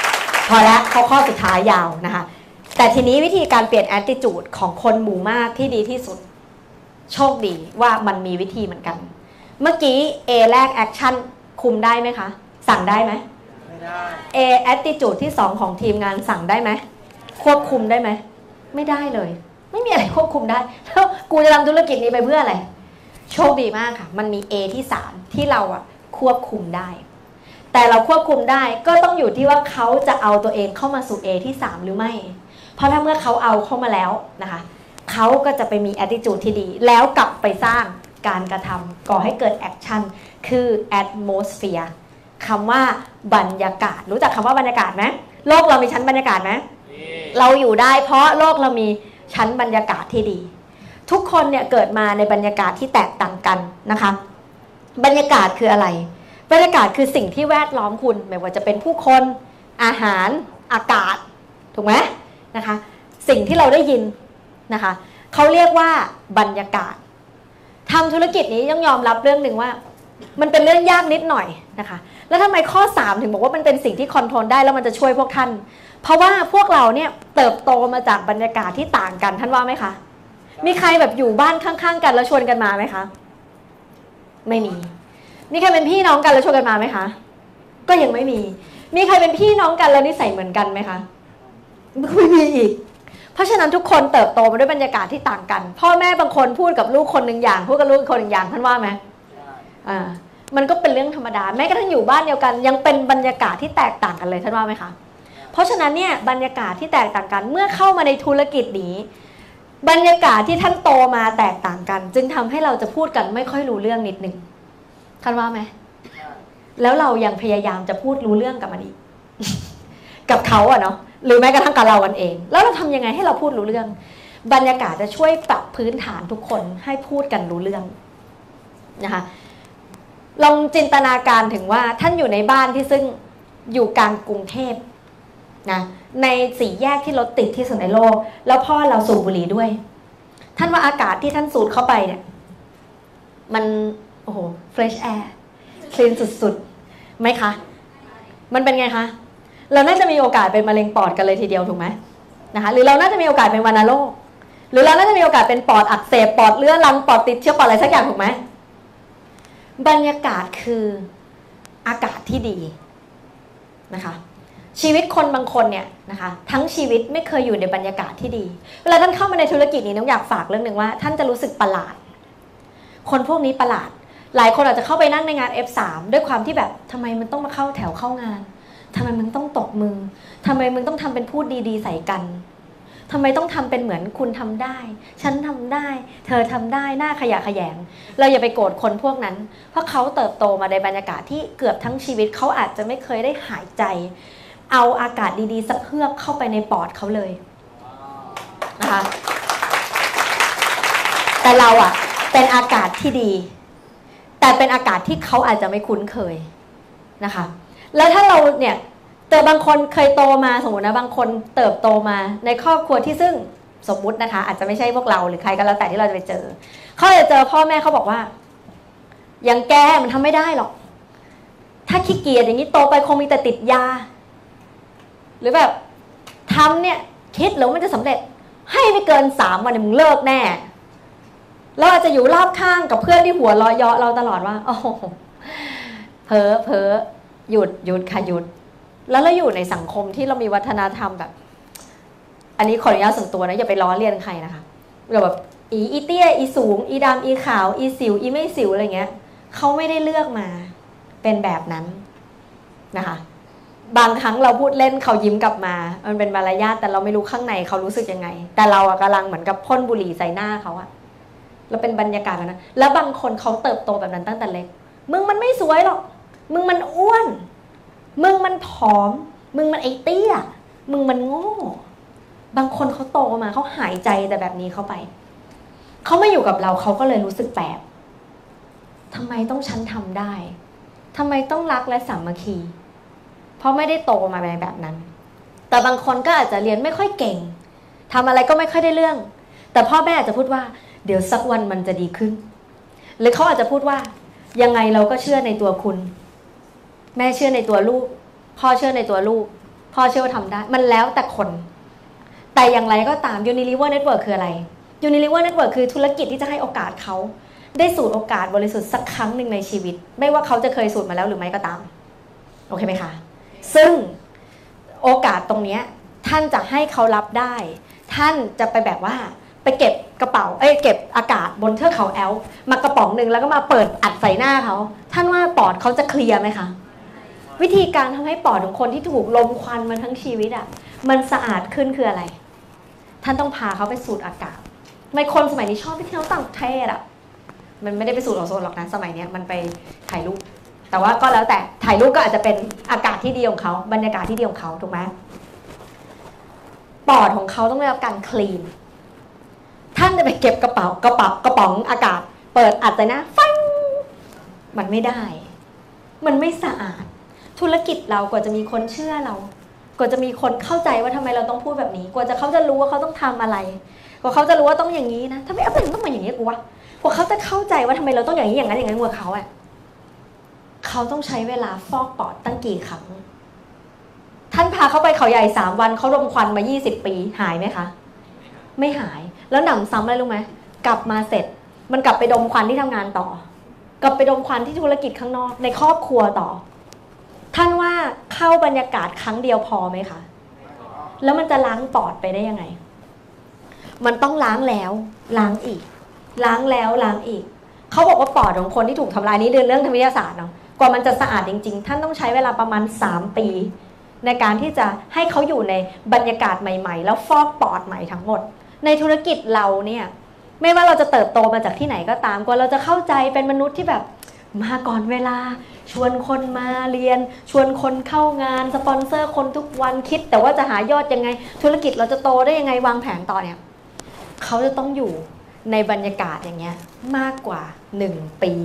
พอแล้วข้อสุดท้ายยาวนะคะแต่ทีนี้วิธีการเปลี่ยน attitude ของคนหมู่มากที่ดีที่สุดโชคดีว่ามันมีวิธีเหมือนกันเมื่อกี้ A แรก action คุมได้ไหมคะสั่งได้ไหมไม่ได้ A attitude ที่2ของทีมงานสั่งได้ไหมควบคุมได้ไหมไม่ได้เลยไม่มีอะไรควบคุมได้แล้วกูจะทำธุรกิจนี้ไปเพื่ออะไรโชคดีมากค่ะมันมี A ที่3ที่เราควบคุมได้แต่เราควบคุมได้ก็ต้องอยู่ที่ว่าเขาจะเอาตัวเองเข้ามาสู่ A ที่3หรือไม่เพราะถ้าเมื่อเขาเอาเข้ามาแล้วนะคะเขาก็จะไปมี attitude ที่ดีแล้วกลับไปสร้างการกระทำก่อให้เกิด action คือ atmosphere คำว่าบรรยากาศรู้จักคำว่าบรรยากาศไหมโลกเรามีชั้นบรรยากาศไหมเราอยู่ได้เพราะโลกเรามีชั้นบรรยากาศที่ดีทุกคนเนี่ยเกิดมาในบรรยากาศที่แตกต่างกันนะคะบรรยากาศคืออะไรบรรยากาศคือสิ่งที่แวดล้อมคุณไม่ว่าจะเป็นผู้คนอาหารอากาศถูกไหมนะคะสิ่งที่เราได้ยินนะคะเขาเรียกว่าบรรยากาศทำธุรกิจนี้ต้องยอมรับเรื่องหนึ่งว่ามันเป็นเรื่องยากนิดหน่อยนะคะแล้วทำไมข้อ3ถึงบอกว่ามันเป็นสิ่งที่คอนโทรลได้แล้วมันจะช่วยพวกท่านเพราะว่าพวกเราเนี่ยเติบโตมาจากบรรยากาศที่ต่างกันท่านว่าไหมคะมีใครแบบอยู่บ้านข้างๆกันแล้วชวนกันมาไหมคะไม่มีมีใครเป็นพี่น้องกันแล้วชวนกันมาไหมคะก็ยังไม่มีมีใครเป็นพี่น้องกันแล้วนิสัยเหมือนกันไหมคะไม่มีอีกเพราะฉะนั้นทุกคนเติบโตมาด้วยบรรยากาศที่ต่างกันพ่อแม่บางคนพูดกับลูกคนหนึ่งอย่างพูดกับลูกคนหนึ่งอย่างท่านว่าไหมมันก็เป็นเรื่องธรรมดาแม้กระทั่งอยู่บ้านเดียวกันยังเป็นบรรยากาศที่แตกต่างกันเลยท่านว่าไหมคะเพราะฉะนั้นเนี่ยบรรยากาศที่แตกต่างกันเมื่อเข้ามาในธุรกิจนี้บรรยากาศที่ท่านโตมาแตกต่างกันจึงทำให้เราจะพูดกันไม่ค่อยรู้เรื่องนิดนึงท่านว่าไหมแล้วเรายังพยายามจะพูดรู้เรื่องกับมันอีก กับเขาเนาะหรือแม้กระทั่งกับเรากันเองแล้วเราทำยังไงให้เราพูดรู้เรื่องบรรยากาศจะช่วยปรับพื้นฐานทุกคนให้พูดกันรู้เรื่องนะคะลองจินตนาการถึงว่าท่านอยู่ในบ้านที่ซึ่งอยู่กลางกรุงเทพนะในสี่แยกที่รถติดที่สุดในโลกแล้วพ่อเราสูบบุหรี่ด้วยท่านว่าอากาศที่ท่านสูดเข้าไปเนี่ยมันโอ้โห fresh air คลีนสุดๆไหมคะมันเป็นไงคะเราน่าจะมีโอกาสเป็นมะเร็งปอดกันเลยทีเดียวถูกไหมนะคะหรือเราน่าจะมีโอกาสเป็นวัณโรคหรือเราน่าจะมีโอกาสเป็นปอดอักเสบปอดเลื้อรังปอดติดเชื้อปอดอะไรสักอย่างถูกไหมบรรยากาศคืออากาศที่ดีนะคะชีวิตคนบางคนเนี่ยนะคะทั้งชีวิตไม่เคยอยู่ในบรรยากาศที่ดีเวลาท่านเข้ามาในธุรกิจนี้น้องอยากฝากเรื่องหนึ่งว่าท่านจะรู้สึกประหลาดคนพวกนี้ประหลาดหลายคนอาจจะเข้าไปนั่งในงาน F3 ด้วยความที่แบบทำไมมันต้องมาเข้าแถวเข้างานทำไมมึงต้องตบมือทำไมมึงต้องทำเป็นพูดดีๆใส่กันทำไมต้องทำเป็นเหมือนคุณทำได้ฉันทำได้เธอทำได้หน้าขยะแขยงเราอย่าไปโกรธคนพวกนั้นเพราะเขาเติบโตมาในบรรยากาศที่เกือบทั้งชีวิตเขาอาจจะไม่เคยได้หายใจเอาอากาศดีๆสักเฮือกเข้าไปในปอดเขาเลยนะคะแต่เราเป็นอากาศที่ดีแต่เป็นอากาศที่เขาอาจจะไม่คุ้นเคยนะคะแล้วถ้าเราเนี่ยบางคนเคยโตมาสมมตินะบางคนเติบโตมาในครอบครัวที่ซึ่งสมมุตินะคะอาจจะไม่ใช่พวกเราหรือใครก็แล้วแต่ที่เราจะไปเจอเขาจะเจอพ่อแม่เขาบอกว่าอย่างแกมันทำไม่ได้หรอกถ้าขี้เกียจอย่างนี้โตไปคงมีแต่ติดยาหรือแบบทำเนี่ยคิดหรือมันจะสำเร็จให้ไม่เกิน3 วันเนี่ยมึงเลิกแน่เราอาจจะอยู่รอบข้างกับเพื่อนที่หัวเราะเยาะเราตลอดว่าโอ้เพ้อหยุดค่ะหยุดแล้วเราอยู่ในสังคมที่เรามีวัฒนธรรมแบบอันนี้ขออนุญาตส่วนตัวนะอย่าไปล้อเลียนใครนะคะแบบอีเตี้ยอีสูงอีดำอีขาวอีสิวอีไม่สิวอะไรเงี้ยเขาไม่ได้เลือกมาเป็นแบบนั้นนะคะบางครั้งเราพูดเล่นเขายิ้มกลับมามันเป็นมารยาทแต่เราไม่รู้ข้างในเขารู้สึกยังไงแต่เรากำลังเหมือนกับพ่นบุหรี่ใส่หน้าเขาเราเป็นบรรยากาศแบบนั้นแล้วบางคนเขาเติบโตแบบนั้นตั้งแต่เล็กมึงมันไม่สวยหรอกมึงมันอ้วนมึงมันผอมมึงมันไอ้เตี้ยมึงมันโง่บางคนเขาโตมาเขาหายใจแต่แบบนี้เข้าไปเขาไม่อยู่กับเราเขาก็เลยรู้สึกแปลกทำไมต้องฉันทำได้ทำไมต้องรักและสามัคคีเพราะไม่ได้โตมาแบบนั้นแต่บางคนก็อาจจะเรียนไม่ค่อยเก่งทำอะไรก็ไม่ค่อยได้เรื่องแต่พ่อแม่อาจจะพูดว่าเดี๋ยวสักวันมันจะดีขึ้นหรือเขาอาจจะพูดว่ายังไงเราก็เชื่อในตัวคุณแม่เชื่อในตัวลูกพ่อเชื่อในตัวลูกพ่อเชื่อว่าทำได้มันแล้วแต่คนแต่อย่างไรก็ตาม Unilever Network คืออะไร Unilever Network คือธุรกิจที่จะให้โอกาสเขาได้สูดโอกาสบริสุทธิ์สักครั้งหนึ่งในชีวิตไม่ว่าเขาจะเคยสูดมาแล้วหรือไม่ก็ตามโอเคไหมคะซึ่งโอกาสตรงนี้ท่านจะให้เขารับได้ท่านจะไปแบบว่าไปเก็บกระเป๋าเก็บอากาศบนเทือกเขาแอลป์มากระป๋องหนึ่งแล้วก็มาเปิดอัดใส่หน้าเขาท่านว่าปอดเขาจะเคลียร์ไหมคะวิธีการทำให้ปอดของคนที่ถูกลมควันมาทั้งชีวิตอ่ะมันสะอาดขึ้นคืออะไรท่านต้องพาเขาไปสูดอากาศทำไมคนสมัยนี้ชอบไปเที่ยวต่างประเทศอ่ะมันไม่ได้ไปสูดโอโซนหรอกนะสมัยนี้มันไปถ่ายรูปแต่ว่าก็แล้วแต่ถ่ายรูปก็อาจจะเป็นอากาศที่ดีของเขาบรรยากาศที่ดีของเขาถูกไหมปอดของเขาต้องได้รับการคลีนท่านจะไปเก็บกระป๋องอากาศเปิดอัดใส่หน้าฟังมันไม่ได้มันไม่สะอาดธุรกิจเรากว่าจะมีคนเชื่อเรากว่าจะมีคนเข้าใจว่าทำไมเราต้องพูดแบบนี้กว่าเขาจะรู้ว่าเขาต้องทำอะไรกว่าเขาจะรู้ว่าต้องอย่างนี้นะถ้าไม่เอาไปต้องมาอย่างนี้กูวะกว่าเขาจะเข้าใจว่าทำไมเราต้องอย่างนี้อย่างนั้นกว่าเขาอ่ะเขาต้องใช้เวลาฟอกปอดตั้งกี่ครั้งท่านพาเขาไปเขาใหญ่3 วันเขารมควันมา20 ปีหายไหมคะไม่หายแล้วหนำซ้ำอะไรรู้ไหมกลับมาเสร็จมันกลับไปดมควันที่ทำงานต่อกลับไปดมควันที่ธุรกิจข้างนอกในครอบครัวต่อท่านว่าเข้าบรรยากาศครั้งเดียวพอไหมคะแล้วมันจะล้างปอดไปได้ยังไงมันต้องล้างแล้วล้างอีกล้างแล้วล้างอีกเขาบอกว่าปอดของคนที่ถูกทำลายนี้เรื่องทางวิทยาศาสตร์เนาะกว่ามันจะสะอาดจริงๆท่านต้องใช้เวลาประมาณ3 ปีในการที่จะให้เขาอยู่ในบรรยากาศใหม่ๆแล้วฟอกปอดใหม่ทั้งหมดในธุรกิจเราเนี่ยไม่ว่าเราจะเติบโตมาจากที่ไหนก็ตามกว่าเราจะเข้าใจเป็นมนุษย์ที่แบบมาก่อนเวลาชวนคนมาเรียนชวนคนเข้างานสปอนเซอร์คนทุกวันคิดแต่ว่าจะหายอดยังไงธุรกิจเราจะโตได้ยังไงวางแผนต่อเนี่ยเขาจะต้องอยู่ในบรรยากาศอย่างเงี้ยมากกว่า1 ปี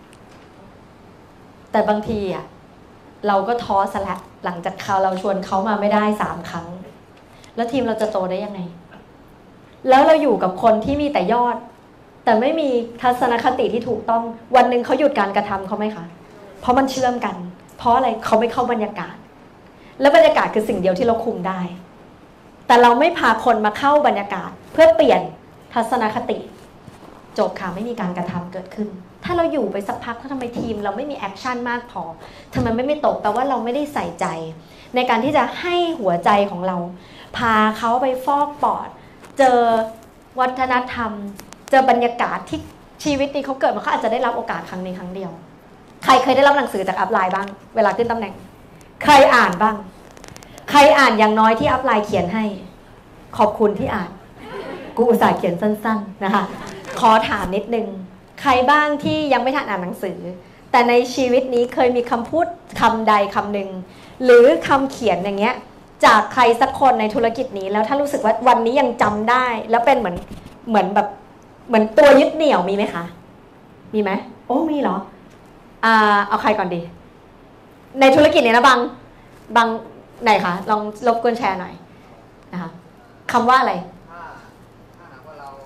แต่บางทีอ่ะเราก็ท้อซะแล้วหลังจากเราชวนเขามาไม่ได้3 ครั้งแล้วทีมเราจะโตได้ยังไงแล้วเราอยู่กับคนที่มีแต่ยอดแต่ไม่มีทัศนคติที่ถูกต้องวันหนึ่งเขาหยุดการกระทำเขาไหมคะเพราะมันเชื่อมกันเพราะอะไรเขาไม่เข้าบรรยากาศและบรรยากาศคือสิ่งเดียวที่เราคุมได้แต่เราไม่พาคนมาเข้าบรรยากาศเพื่อเปลี่ยนทัศนคติจบค่ะไม่มีการกระทำเกิดขึ้นถ้าเราอยู่ไปสักพักถ้าทำไมทีมเราไม่มีแอคชั่นมากพอทำไมไม่ตกแปลว่าเราไม่ได้ใส่ใจในการที่จะให้หัวใจของเราพาเขาไปฟอกปอดเจอวัฒนธรรมเจอบรรยากาศที่ชีวิตนี้เขาเกิดมาเขาอาจจะได้รับโอกาสครั้งนี้ครั้งเดียวใครเคยได้รับหนังสือจากอัพไลน์บ้างเวลาขึ้นตำแหน่งใครอ่านบ้างใครอ่านอย่างน้อยที่อัพไลน์เขียนให้ขอบคุณที่อ่านกูอุตส่าห์เขียนสั้นๆนะคะขอถามนิดนึงใครบ้างที่ยังไม่ทันอ่านหนังสือแต่ในชีวิตนี้เคยมีคำพูดคำใดคำหนึ่งหรือคำเขียนอย่างเงี้ยจากใครสักคนในธุรกิจนี้แล้วถ้ารู้สึกว่าวันนี้ยังจำได้แล้วเป็นเหมือนแบบเหมือนตัวยึดเหนี่ยวมีไหมคะมีไหมโอ้มีเหรอเอาใครก่อนดีในธุรกิจนี้นะบางไหนคะลองรบกวนแชร์หน่อยนะคะคำว่าอะไรถ้าหากว่าเรา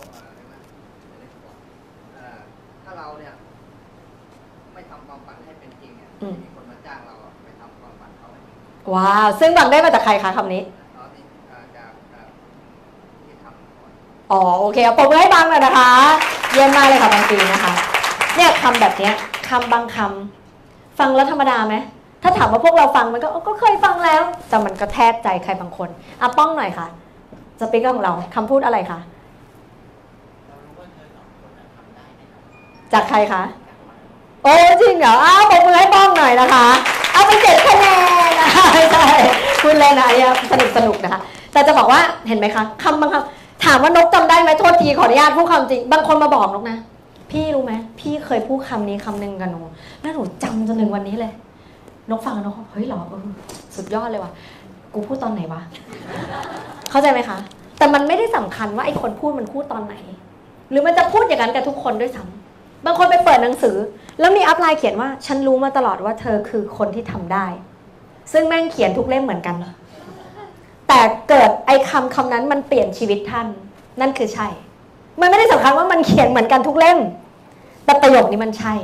ถ้าเราเนี่ยไม่ทำความฝันให้เป็นจริงเนี่ยมีคนมาจ้างเราไปทำความฝันเขาให้จริงว้าวซึ่งบางได้มาจากใครคะคำนี้จากที่ทำก่อนอ๋อโอเคเอาปรบมือให้บางเลยนะคะเยี่ยมมากเลยค่ะบางปีนะคะเนี่ยคำแบบเนี้ยคำบางคำฟังแล้วธรรมดาไหมถ้าถามว่าพวกเราฟังมันก็เคยฟังแล้วแต่มันก็แทบใจใครบางคนป้องหน่อยค่ะสปีกเกอร์ของเราคำพูดอะไรคะจากใครคะโอ้จริงเหรอปรบมือให้ป้องหน่อยนะคะเอาไป7 คะแนนนะคะใช่คุณเล่นนะสนุกนะคะแต่จะบอกว่าเห็นไหมคะคำบางคำถามว่านกจำได้ไหมโทษทีขออนุญาตพูดคำจริงบางคนมาบอกนกนะพี่รู้ไหมพี่เคยพูดคำนี้คำหนึ่งกับหนูแล้วหนูจำจนถึงวันนี้เลยนกฟังนกเฮ้ยหรอสุดยอดเลยว่ะกูพูดตอนไหนวะเข้าใจไหมคะแต่มันไม่ได้สำคัญว่าไอ้คนพูดมันพูดตอนไหนหรือมันจะพูดอย่างนั้นกับทุกคนด้วยซ้ำบางคนไปเปิดหนังสือแล้วมีอัพไลน์เขียนว่าฉันรู้มาตลอดว่าเธอคือคนที่ทำได้ซึ่งแม่งเขียนทุกเล่มเหมือนกันแต่เกิดไอ้คำนั้นมันเปลี่ยนชีวิตท่านนั่นคือใช่มันไม่ได้สำคัญว่ามันเขียนเหมือนกันทุกเล่มแต่ประโยคนี้มันใช่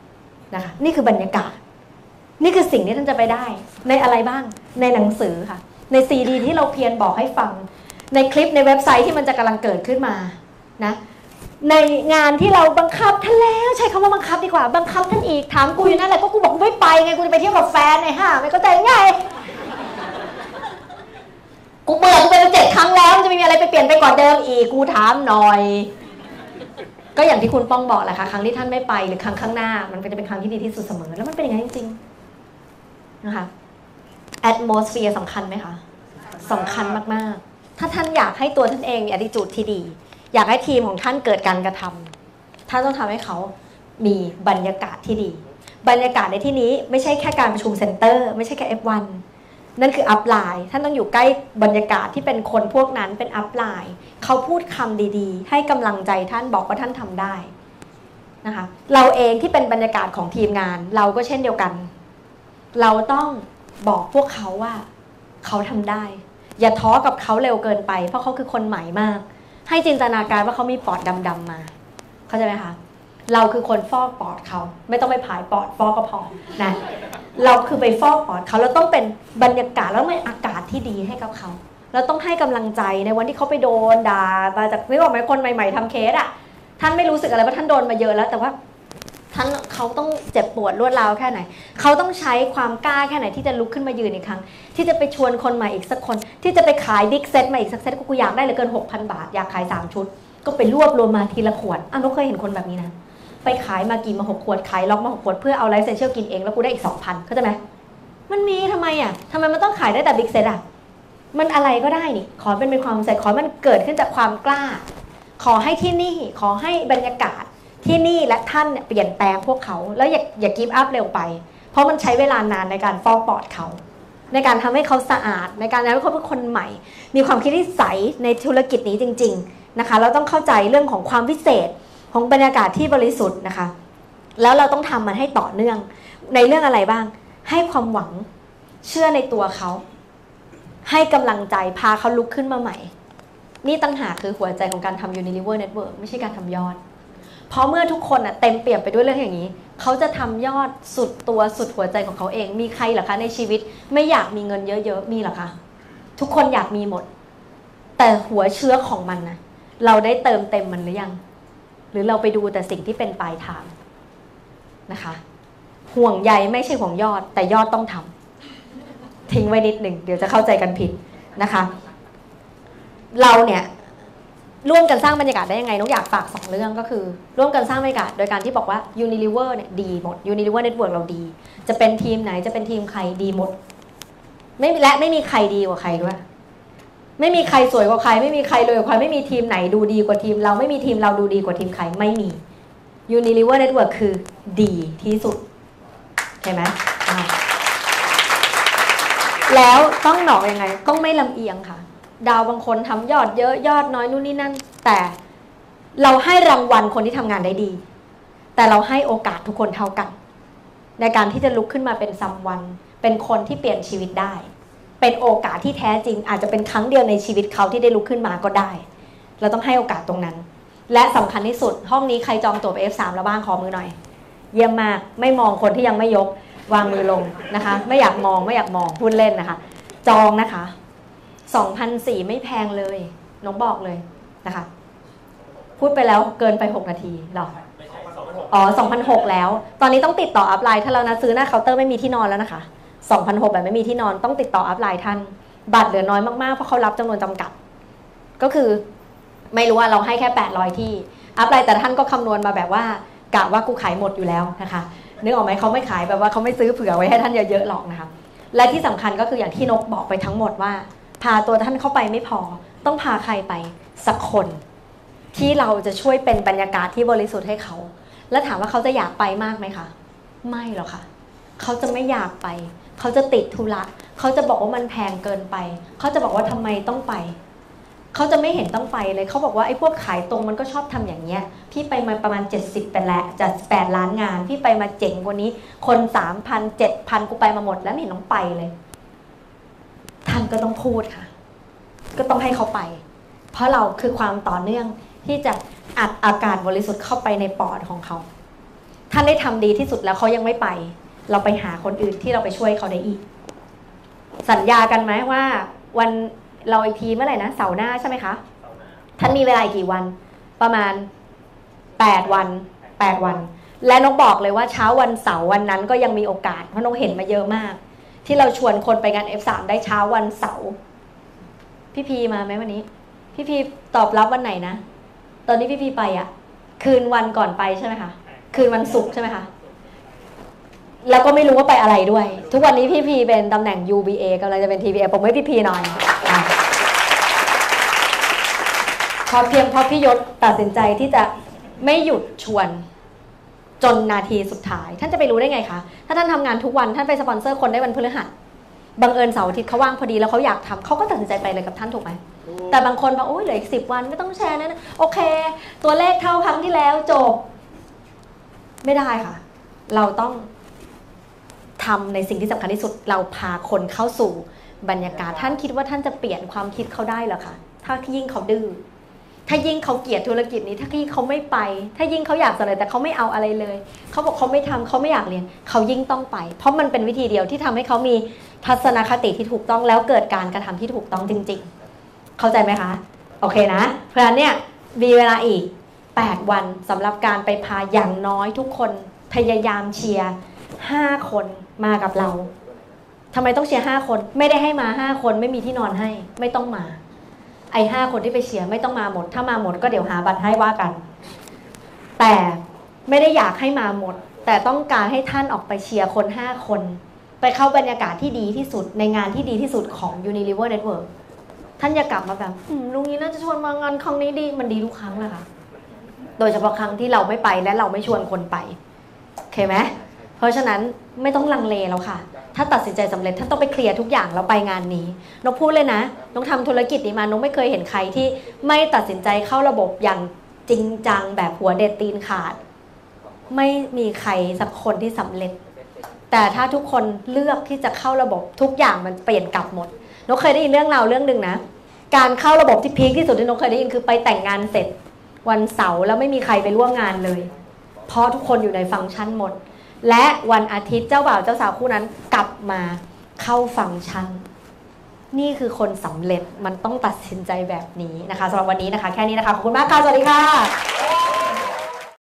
นะคะนี่คือบรรยากาศนี่คือสิ่งที่ท่านจะไปได้ในอะไรบ้างในหนังสือค่ะในซีดีที่เราเพียรบอกให้ฟังในคลิปในเว็บไซต์ที่มันจะกำลังเกิดขึ้นมานะในงานที่เราบังคับท่านแล้วใช้คำว่าบังคับดีกว่าบังคับท่านอีกถามกูอยู่นั่นแหละก็กูบอกกูไม่ไปไงกูจะไปเที่ยวกับแฟนไงฮะไม่เข้าใจไงกูเบื่อกูไปมา7 ครั้งแล้วมันจะมีอะไรไปเปลี่ยนไปกว่าเดิมอีกกูถามหน่อยก็อย่างที่คุณป้องบอกแหละค่ะครั้งที่ท่านไม่ไปหรือครั้งข้างหน้ามันก็จะเป็นครั้งที่ดีที่สุดเสมอแล้วมันเป็นอย่างนั้นจริงๆนะคะ atmosphere สำคัญไหมคะสำคัญมากๆถ้าท่านอยากให้ตัวท่านเองมี attitude ที่ดีอยากให้ทีมของท่านเกิดการกระทำท่านต้องทำให้เขามีบรรยากาศที่ดีบรรยากาศในที่นี้ไม่ใช่แค่การประชุมเซ็นเตอร์ไม่ใช่แค่ F1 นั่นคืออัพไลน์ท่านต้องอยู่ใกล้บรรยากาศที่เป็นคนพวกนั้นเป็นอัพไลน์เขาพูดคำดีๆให้กำลังใจท่านบอกว่าท่านทำได้นะคะเราเองที่เป็นบรรยากาศของทีมงานเราก็เช่นเดียวกันเราต้องบอกพวกเขาว่าเขาทำได้อย่าท้อกับเขาเร็วเกินไปเพราะเขาคือคนใหม่มากให้จินตนาการว่าเขามีปอดดำๆมาเข้าใจไหมคะเราคือคนฟอกปอดเขาไม่ต้องไปผายปอดฟอกก็พอนะเราคือไปฟอกปอดเขาเราต้องเป็นบรรยากาศแล้วไม่อากาศที่ดีให้กับเขาเราต้องให้กำลังใจในวันที่เขาไปโดนด่ามาจากนึกออกไหมคนใหม่ๆทำเคสอ่ะท่านไม่รู้สึกอะไรเพราะท่านโดนมาเยอะแล้วแต่ว่าท่านเขาต้องเจ็บปวดรวดร้าวแค่ไหนเขาต้องใช้ความกล้าแค่ไหนที่จะลุกขึ้นมายืนอีกครั้งที่จะไปชวนคนใหม่อีกสักคนที่จะไปขายบิ๊กเซตมาอีกสักเซตกูอยากได้เหลือเกิน 6,000 บาทอยากขาย3 ชุดก็ไปรวบรวมมาทีละขวดเราเคยเห็นคนแบบนี้นะไปขายมากินมา6 ขวดขายล็อกมา6 ขวดเพื่อเอาไลฟ์เซนเชียลกินเองแล้วกูได้อีก 2,000 เข้าใจไหมมันมีทำไมอ่ะทำไมมันต้องขายได้แต่บิ๊กเซตอ่ะมันอะไรก็ได้นี่ขอเป็นความใส่ขอมันเกิดขึ้นจากความกล้าขอให้ที่นี่ขอให้บรรยากาศที่นี่และท่านเนี่ยเปลี่ยนแปลงพวกเขาแล้วอย่ากีฟอัพเร็วไปเพราะมันใช้เวลานานในการฟอกปอดเขาในการทำให้เขาสะอาดในการทำให้เขาเป็นคนใหม่มีความคิดที่ใสในธุรกิจนี้จริงๆนะคะเราต้องเข้าใจเรื่องของความพิเศษของบรรยากาศที่บริสุทธิ์นะคะแล้วเราต้องทำมันให้ต่อเนื่องในเรื่องอะไรบ้างให้ความหวังเชื่อในตัวเขาให้กำลังใจพาเขาลุกขึ้นมาใหม่นี่ตั้งหากคือหัวใจของการทำ Unilever Network ไม่ใช่การทำยอดเพราะเมื่อทุกคนเต็มเปี่ยมไปด้วยเรื่องอย่างนี้เขาจะทำยอดสุดตัวสุดหัวใจของเขาเองมีใครเหรอคะในชีวิตไม่อยากมีเงินเยอะๆมีเหรอคะทุกคนอยากมีหมดแต่หัวเชื้อของมันนะเราได้เติมเต็มมันหรือยังหรือเราไปดูแต่สิ่งที่เป็นปลายทางนะคะห่วงใยไม่ใช่ห่วงยอดแต่ยอดต้องทำทิ้งไว้นิดหนึ่งเดี๋ยวจะเข้าใจกันผิดนะคะเราเนี่ยร่วมกันสร้างบรรยากาศได้ยังไงน้องอยากฝาก2 เรื่องก็คือร่วมกันสร้างบรรยากาศโดยการที่บอกว่า Unilever เนี่ยดีหมด Unilever Network เราดีจะเป็นทีมไหนจะเป็นทีมใครดีหมดไม่มีใครดีกว่าใครด้วยไม่มีใครสวยกว่าใครไม่มีใครรวยกว่าใครไม่มีทีมไหนดูดีกว่าทีมเราไม่มีทีมเราดูดีกว่าทีมใครไม่มี Unilever Network คือดีที่สุดใช่ไหมแล้วต้องหนอกยังไงต้องไม่ลำเอียงค่ะดาวบางคนทำยอดเยอะยอดน้อยนู่นนี่นั่นแต่เราให้รางวัลคนที่ทำงานได้ดีแต่เราให้โอกาสทุกคนเท่ากันในการที่จะลุกขึ้นมาเป็นซัมวันเป็นคนที่เปลี่ยนชีวิตได้เป็นโอกาสที่แท้จริงอาจจะเป็นครั้งเดียวในชีวิตเขาที่ได้ลุกขึ้นมาก็ได้เราต้องให้โอกาสตรงนั้นและสำคัญที่สุดห้องนี้ใครจองตั๋วไป F3 แล้วบ้างขอมือหน่อยเยี่ยมมากไม่มองคนที่ยังไม่ยกวางมือลงนะคะไม่อยากมองพูดเล่นนะคะจองนะคะ 2,400 ไม่แพงเลยน้องบอกเลยนะคะพูดไปแล้วเกินไป6 นาทีหรออ๋อ 2,600 แล้วตอนนี้ต้องติดต่ออัพไลน์ถ้าเรานะซื้อหน้าเคาน์เตอร์ไม่มีที่นอนแล้วนะคะ 2,600 แบบไม่มีที่นอนต้องติดต่ออัพไลน์ท่านบัตรเหลือน้อยมากๆเพราะเขารับจำนวนจำกัดก็คือไม่รู้ว่าเราให้แค่800ที่อัพไลน์แต่ท่านก็คำนวณมาแบบว่ากะว่ากูขายหมดอยู่แล้วนะคะนึกออกไหมเขาไม่ขายแบบว่าเขาไม่ซื้อเผื่อไว้ให้ท่านเยอะๆหรอกนะคะและที่สำคัญก็คืออย่างที่นกบอกไปทั้งหมดว่าพาตัวท่านเข้าไปไม่พอต้องพาใครไปสักคนที่เราจะช่วยเป็นบรรยากาศที่บริสุทธิ์ให้เขาแล้วถามว่าเขาจะอยากไปมากไหมคะไม่หรอกค่ะเขาจะไม่อยากไปเขาจะติดธุระเขาจะบอกว่ามันแพงเกินไปเขาจะบอกว่าทำไมต้องไปเขาจะไม่เห็นต้องไปเลยเขาบอกว่าไอ้พวกขายตรงมันก็ชอบทำอย่างเงี้ยพี่ไปมาประมาณ70ไปแล้วจะ8 ล้านงานพี่ไปมาเจ๋งกว่านี้คน 3,000 7,000 กูไปมาหมดแล้วไม่เห็นต้องไปเลยท่านก็ต้องพูดค่ะก็ต้องให้เขาไปเพราะเราคือความต่อเนื่องที่จะอัดอากาศบริสุทธิ์เข้าไปในปอดของเขาท่านได้ทำดีที่สุดแล้วเขายังไม่ไปเราไปหาคนอื่นที่เราไปช่วยเขาได้อีกสัญญากันไหมว่าวันเราอีกทีเมื่อไหร่นะเสาร์หน้าใช่ไหมคะท่านมีเวลาอีกกี่วันประมาณ8 วันและนกบอกเลยว่าเช้าวันเสาร์วันนั้นก็ยังมีโอกาสเพราะนกเห็นมาเยอะมากที่เราชวนคนไปงาน F3 ได้เช้าวันเสาร์พี่พีมาไหมวันนี้พี่พีตอบรับวันไหนนะตอนนี้พี่พีไปอ่ะคืนวันก่อนไปใช่ไหมคะคืนวันศุกร์ใช่ไหมคะแล้วก็ไม่รู้ว่าไปอะไรด้วยทุกวันนี้พี่พีเป็นตำแหน่ง UBA กำลังจะเป็น TBA ผมให้พี่พีหน่อยพอพี่ยศตัดสินใจที่จะไม่หยุดชวนจนนาทีสุดท้ายท่านจะไปรู้ได้ไงคะถ้าท่านทำงานทุกวันท่านไปสปอนเซอร์คนได้วันพฤหัสบังเอิญเสาร์อาทิตย์เขาว่างพอดีแล้วเขาอยากทำเขาก็ตัดสินใจไปเลยกับท่านถูกไหมแต่บางคนบอกโอ้ยเหลืออีก10 วันไม่ต้องแชร์นะโอเคตัวเลขเท่าครั้งที่แล้วจบไม่ได้ค่ะเราต้องทำในสิ่งที่สำคัญที่สุดเราพาคนเข้าสู่บรรยากาศท่านคิดว่าท่านจะเปลี่ยนความคิดเขาได้เหรอคะถ้ายิ่งเขาดื้อถ้ายิ่งเขาเกลียดธุรกิจนี้ถ้ายิ่งเขาไม่ไปถ้ายิ่งเขาอยากจะเลยแต่เขาไม่เอาอะไรเลยเขาบอกเขาไม่ทำเขาไม่อยากเรียนเขายิ่งต้องไปเพราะมันเป็นวิธีเดียวที่ทำให้เขามีทัศนคติที่ถูกต้องแล้วเกิดการกระทำที่ถูกต้องจริงๆเข้าใจไหมคะโอเคนะเพราะฉะนั้นเนี่ยมีเวลาอีก8 วันสำหรับการไปพาอย่างน้อยทุกคนพยายามเชียร์5 คนมากับเราทำไมต้องเชียร์5 คนไม่ได้ให้มา5 คนไม่มีที่นอนให้ไม่ต้องมาไอ้5 คนที่ไปเชียร์ไม่ต้องมาหมดถ้ามาหมดก็เดี๋ยวหาบัตรให้ว่ากันแต่ไม่ได้อยากให้มาหมดแต่ต้องการให้ท่านออกไปเชียร์คน5 คนไปเข้าบรรยากาศที่ดีที่สุดในงานที่ดีที่สุดของ Unilever Network ท่านอย่ากลับมาแบบลุงนี้น่าจะชวนมางานครั้งนี้ดีมันดีทุกครั้งเลยค่ะโดยเฉพาะครั้งที่เราไม่ไปและเราไม่ชวนคนไปโอเคไหมเพราะฉะนั้นไม่ต้องลังเลแล้วค่ะถ้าตัดสินใจสำเร็จท่านต้องไปเคลียร์ทุกอย่างแล้วไปงานนี้นกพูดเลยนะนกทำธุรกิจนี้มานกไม่เคยเห็นใครที่ไม่ตัดสินใจเข้าระบบอย่างจริงจังแบบหัวเด็ดตีนขาดไม่มีใครสักคนที่สำเร็จแต่ถ้าทุกคนเลือกที่จะเข้าระบบทุกอย่างมันเปลี่ยนกลับหมดนกเคยได้ยินเรื่องราวเรื่องนึงนะการเข้าระบบที่พีคที่สุดที่นกเคยได้ยินคือไปแต่งงานเสร็จวันเสาร์แล้วไม่มีใครไปร่วมงานเลยเพราะทุกคนอยู่ในฟังก์ชันหมดและวันอาทิตย์เจ้าบ่าวเจ้าสาวคู่นั้นกลับมาเข้าฟังก์ชันนี่คือคนสำเร็จมันต้องตัดสินใจแบบนี้นะคะสำหรับวันนี้นะคะแค่นี้นะคะขอบคุณมากค่ะสวัสดีค่ะ